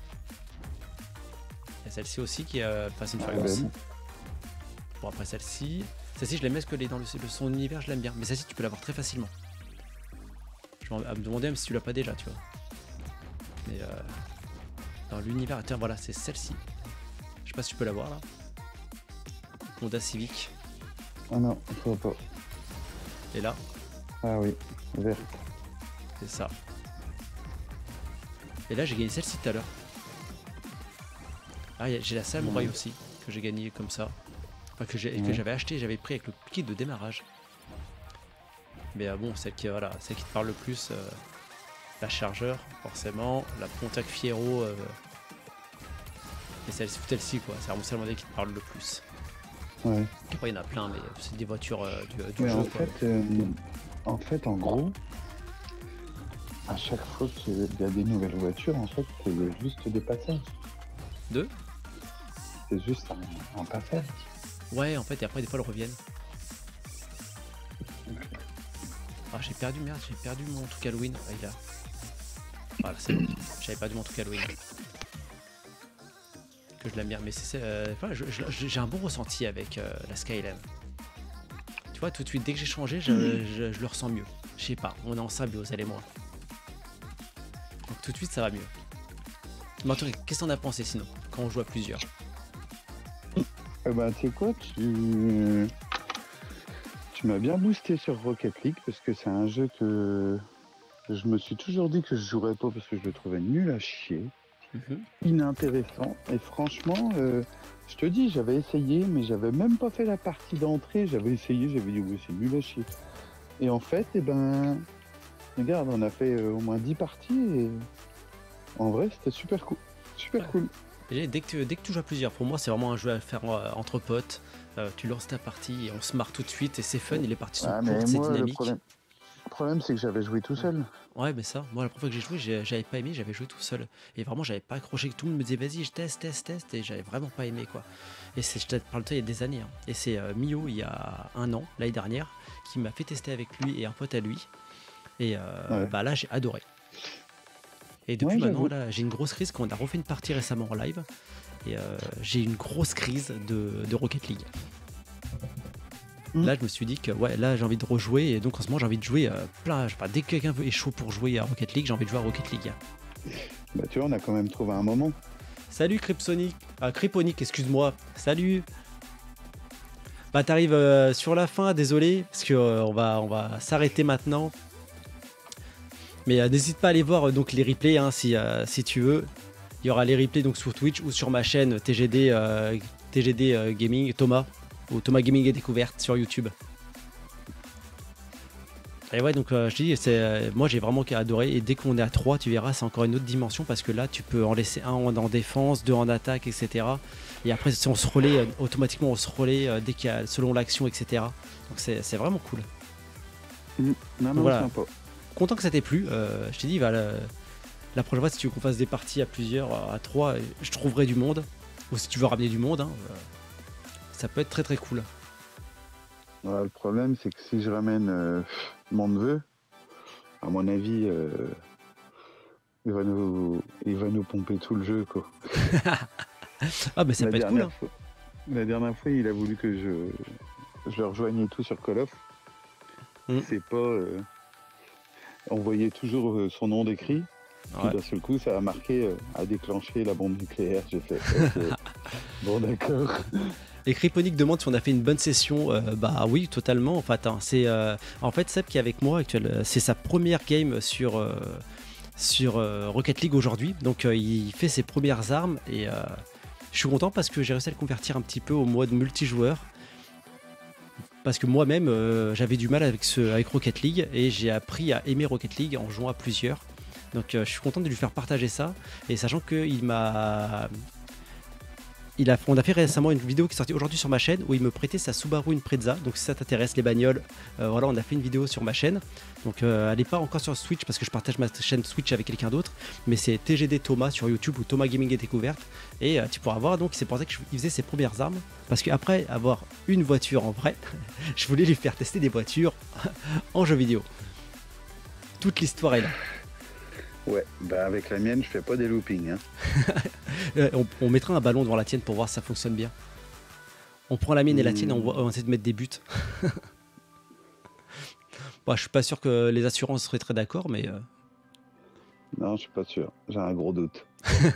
Et celle-ci aussi qui est euh, Fast and Ah, Furious. ben, Bon, après celle-ci. Celle-ci, je l'aime parce que dans le, le, son univers, je l'aime bien. Mais celle-ci, tu peux l'avoir très facilement. Je vais me demander même si tu l'as pas déjà, tu vois. Mais euh, dans l'univers, tiens, voilà, c'est celle-ci. Je sais pas si tu peux la voir là. Honda Civic. Ah non, il faut pas. Et là, Ah oui, vert. c'est ça. Et là, j'ai gagné celle-ci tout à l'heure. Ah, j'ai la Samurai aussi, que j'ai gagné comme ça. Enfin, que j'avais Ouais. acheté, j'avais pris avec le kit de démarrage. Mais euh, bon, celle qui, voilà, celle qui te parle le plus, euh, la Chargeur, forcément, la Pontiac Fiero, euh, et celle-ci, celle-ci, quoi. C'est vraiment celle qui te parle le plus. Ouais. Après, il y en a plein, mais c'est des voitures euh, du, du Mais jeu, en quoi. fait, euh, en fait, en gros, à chaque fois qu'il y a des nouvelles voitures, en fait, c'est juste des passages. Deux. C'est juste un, un passage. Ouais, en fait, et après, des fois, elles reviennent. Ah, j'ai perdu, merde, j'ai perdu mon truc Halloween. Ah, il a... Voilà, c'est bon. J'avais perdu mon truc Halloween. Que je l'aime bien, mais c'est... Euh, voilà, je- je- j'ai un bon ressenti avec euh, la Skyline. Tu vois, tout de suite, dès que j'ai changé, je, je- je le ressens mieux. Je sais pas, on est en symbiose, elle et moi. Donc tout de suite, ça va mieux. Mais en tout cas, qu'est-ce qu'on a pensé sinon, quand on joue à plusieurs? Eh ben, tu sais quoi, tu... tu m'as bien boosté sur Rocket League parce que c'est un jeu que je me suis toujours dit que je jouerais pas parce que je le trouvais nul à chier, Mhm. inintéressant. Et franchement, euh, je te dis, j'avais essayé, mais j'avais même pas fait la partie d'entrée. J'avais essayé, j'avais dit oui, c'est nul à chier. Et en fait, eh ben, regarde, on a fait euh, au moins dix parties et en vrai, c'était super cool. Super Ouais. cool. Et dès que, tu, dès que tu joues à plusieurs, pour moi, c'est vraiment un jeu à faire euh, entre potes. Euh, tu lances ta partie et on se marre tout de suite et c'est fun et les parties sont Ah, mais courtes, c'est moi, le dynamique. problème, le problème c'est que j'avais joué tout seul. Ouais, mais ça, moi la première fois que j'ai joué, j'ai- j'avais pas aimé, j'avais joué tout seul. Et vraiment, j'avais pas accroché. Tout le monde me disait vas-y, je teste, teste, teste. Et j'avais vraiment pas aimé quoi. Et c'est, je te parle de ça il y a des années. Hein. Et c'est euh, Mio, il y a un an, l'année dernière, qui m'a fait tester avec lui et un pote à lui. Et euh, Ouais. bah là, j'ai adoré. Et depuis Ouais, maintenant, j'avoue. là, j'ai une grosse crise. Quand on a refait une partie récemment en live, et euh, j'ai une grosse crise de, de Rocket League. Mm. Là, je me suis dit que ouais, là, j'ai envie de rejouer. Et donc, en ce moment, j'ai envie de jouer euh, plein. Je sais pas, dès que quelqu'un est chaud pour jouer à Rocket League, j'ai envie de jouer à Rocket League. Bah, tu vois, on a quand même trouvé un moment. Salut Crypsonic, ah Cryponic, excuse-moi. Salut. Bah t'arrives euh, sur la fin, désolé, parce que euh, on va on va s'arrêter maintenant. Mais euh, n'hésite pas à aller voir euh, donc les replays hein, si, euh, si tu veux. Il y aura les replays donc sur Twitch ou sur ma chaîne T G D, euh, T G D euh, Gaming, Thomas, ou Thomas Gaming et Découverte sur YouTube. Et ouais, donc euh, je dis, c'est, euh, moi j'ai vraiment adoré. Et dès qu'on est à trois, tu verras, c'est encore une autre dimension parce que là, tu peux en laisser un en, en défense, deux en attaque, et cetera. Et après, si on se relaie, euh, automatiquement, on se relaie euh, dès qu'il y a, selon l'action, et cetera. Donc c'est, c'est vraiment cool. Mmh. Non, non, voilà. sympa. Content que ça t'ait plu. Euh, je t'ai dit, va, la, la prochaine fois, si tu veux qu'on fasse des parties à plusieurs, à trois, je trouverai du monde. Ou si tu veux ramener du monde, hein, euh, ça peut être très très cool. Ouais, le problème, c'est que si je ramène euh, mon neveu, à mon avis, euh, il, va nous, il va nous pomper tout le jeu, quoi. Ah, mais ça la peut être cool. Hein. Fois, la dernière fois, il a voulu que je, je le rejoigne et tout sur Call of. Mm. C'est pas. Euh, on voyait toujours euh, son nom décrit. Ouais. Puis d'un seul coup, ça a marqué euh, à déclencher la bombe nucléaire. J'ai fait. Okay. Bon, d'accord. Et Cryponic demande si on a fait une bonne session. Euh, bah oui, totalement. Enfin, attends, c'est euh, en fait Seb qui est avec moi actuel. C'est sa première game sur euh, sur euh, Rocket League aujourd'hui. Donc euh, il fait ses premières armes et euh, je suis content parce que j'ai réussi à le convertir un petit peu au mode multijoueur. Parce que moi-même euh, j'avais du mal avec ce avec Rocket League et j'ai appris à aimer Rocket League en jouant à plusieurs. Donc euh, je suis content de lui faire partager ça et sachant qu'il m'a Il a, on a fait récemment une vidéo qui est sortie aujourd'hui sur ma chaîne où il me prêtait sa Subaru Impreza. Donc si ça t'intéresse les bagnoles, euh, voilà, on a fait une vidéo sur ma chaîne. Donc euh, elle n'est pas encore sur Switch parce que je partage ma chaîne Switch avec quelqu'un d'autre. Mais c'est T G D Thomas sur YouTube ou Thomas Gaming et Découverte. Et euh, tu pourras voir, donc c'est pour ça qu'il faisait ses premières armes. Parce qu'après avoir une voiture en vrai, je voulais lui faire tester des voitures en jeu vidéo. Toute l'histoire est là. Ouais, bah avec la mienne, je fais pas des loopings. Hein. on, on mettra un ballon devant la tienne pour voir si ça fonctionne bien. On prend la mienne et la tienne et on, voit, on essaie de mettre des buts. Bon, je suis pas sûr que les assurances seraient très d'accord, mais... Euh... Non, je suis pas sûr. J'ai un gros doute.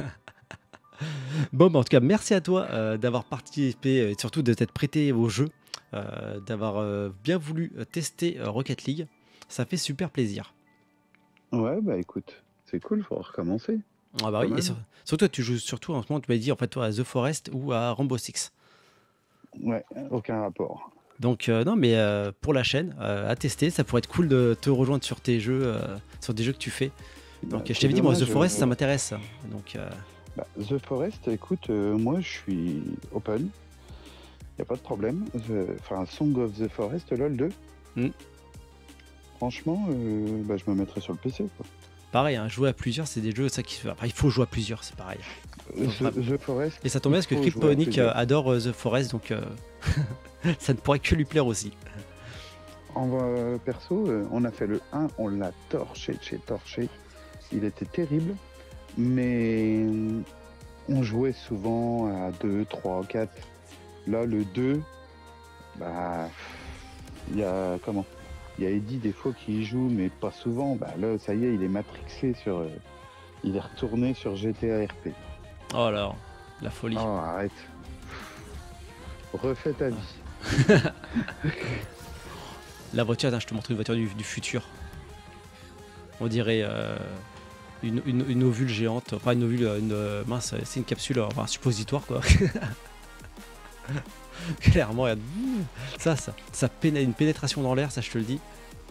Bon, bah, en tout cas, merci à toi euh, d'avoir participé et surtout de t'être prêté au jeu, euh, d'avoir euh, bien voulu tester euh, Rocket League. Ça fait super plaisir. Ouais, bah écoute... C'est cool, il faut recommencer. Ah bah oui, et sur, surtout toi tu joues surtout en ce moment, tu m'as dit en fait toi à The Forest ou à Rainbow Six. Ouais, aucun rapport. Donc euh, non mais euh, pour la chaîne, euh, à tester, ça pourrait être cool de te rejoindre sur tes jeux, euh, sur des jeux que tu fais. Donc bah, je t'avais dit moi The Forest je... ça m'intéresse. Donc euh... bah, The Forest, écoute, euh, moi je suis open, y a pas de problème. Enfin Song of the Forest, LOL deux. Mm. Franchement, euh, bah, je me mettrais sur le P C quoi. Pareil, hein, jouer à plusieurs, c'est des jeux ça qui enfin, il faut jouer à plusieurs, c'est pareil. The, The Forest. Et ça tombe bien parce que Cryponic adore uh, The Forest, donc euh, ça ne pourrait que lui plaire aussi. En euh, perso, euh, on a fait le un, on l'a torché, torché. Il était terrible, mais on jouait souvent à deux, trois, quatre. Là, le deux, bah, il y a comment? Il y a Eddie des fois qui y joue, mais pas souvent. Bah là, ça y est, il est matrixé sur. Euh, il est retourné sur G T A R P. Oh alors, la folie. Oh, arrête. Refais ta vie. La voiture, attends, je te montre une voiture du, du futur. On dirait euh, une, une, une ovule géante. Pas une ovule, une mince, c'est une capsule, enfin un suppositoire quoi. Clairement, regarde. Ça, ça, ça pénètre une pénétration dans l'air, ça je te le dis.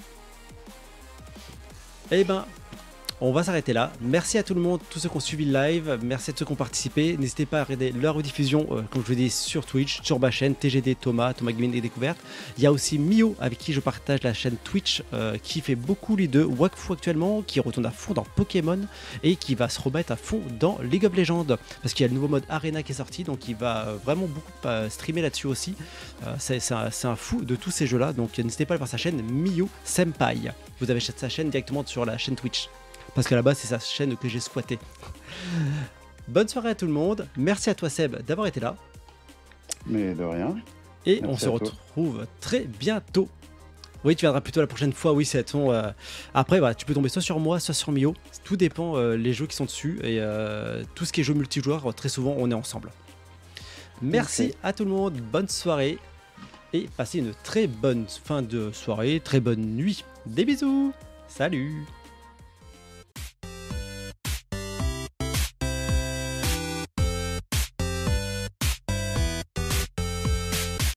Eh ben, on va s'arrêter là. Merci à tout le monde, tous ceux qui ont suivi le live. Merci à tous ceux qui ont participé. N'hésitez pas à regarder leur rediffusion, euh, comme je vous dis, sur Twitch, sur ma chaîne T G D Thomas, Thomas Gaming et Découverte. Il y a aussi Mio, avec qui je partage la chaîne Twitch, euh, qui fait beaucoup les deux. Wakfu actuellement, qui retourne à fond dans Pokémon et qui va se remettre à fond dans League of Legends. Parce qu'il y a le nouveau mode Arena qui est sorti, donc il va euh, vraiment beaucoup euh, streamer là-dessus aussi. Euh, c'est un, un fou de tous ces jeux-là, donc n'hésitez pas à aller voir sa chaîne Mio Senpai. Vous avez sa chaîne directement sur la chaîne Twitch. Parce qu'à la base, c'est sa chaîne que j'ai squattée. Bonne soirée à tout le monde. Merci à toi, Seb, d'avoir été là. Mais de rien. Et merci on se retrouve toi. Très bientôt. Oui, tu viendras plutôt la prochaine fois. Oui, c'est ton. Euh... Après, voilà, tu peux tomber soit sur moi, soit sur Mio. Tout dépend euh, les jeux qui sont dessus. Et euh, tout ce qui est jeu multijoueur, très souvent, on est ensemble. Merci okay. à tout le monde. Bonne soirée. Et passez une très bonne fin de soirée. Très bonne nuit. Des bisous. Salut.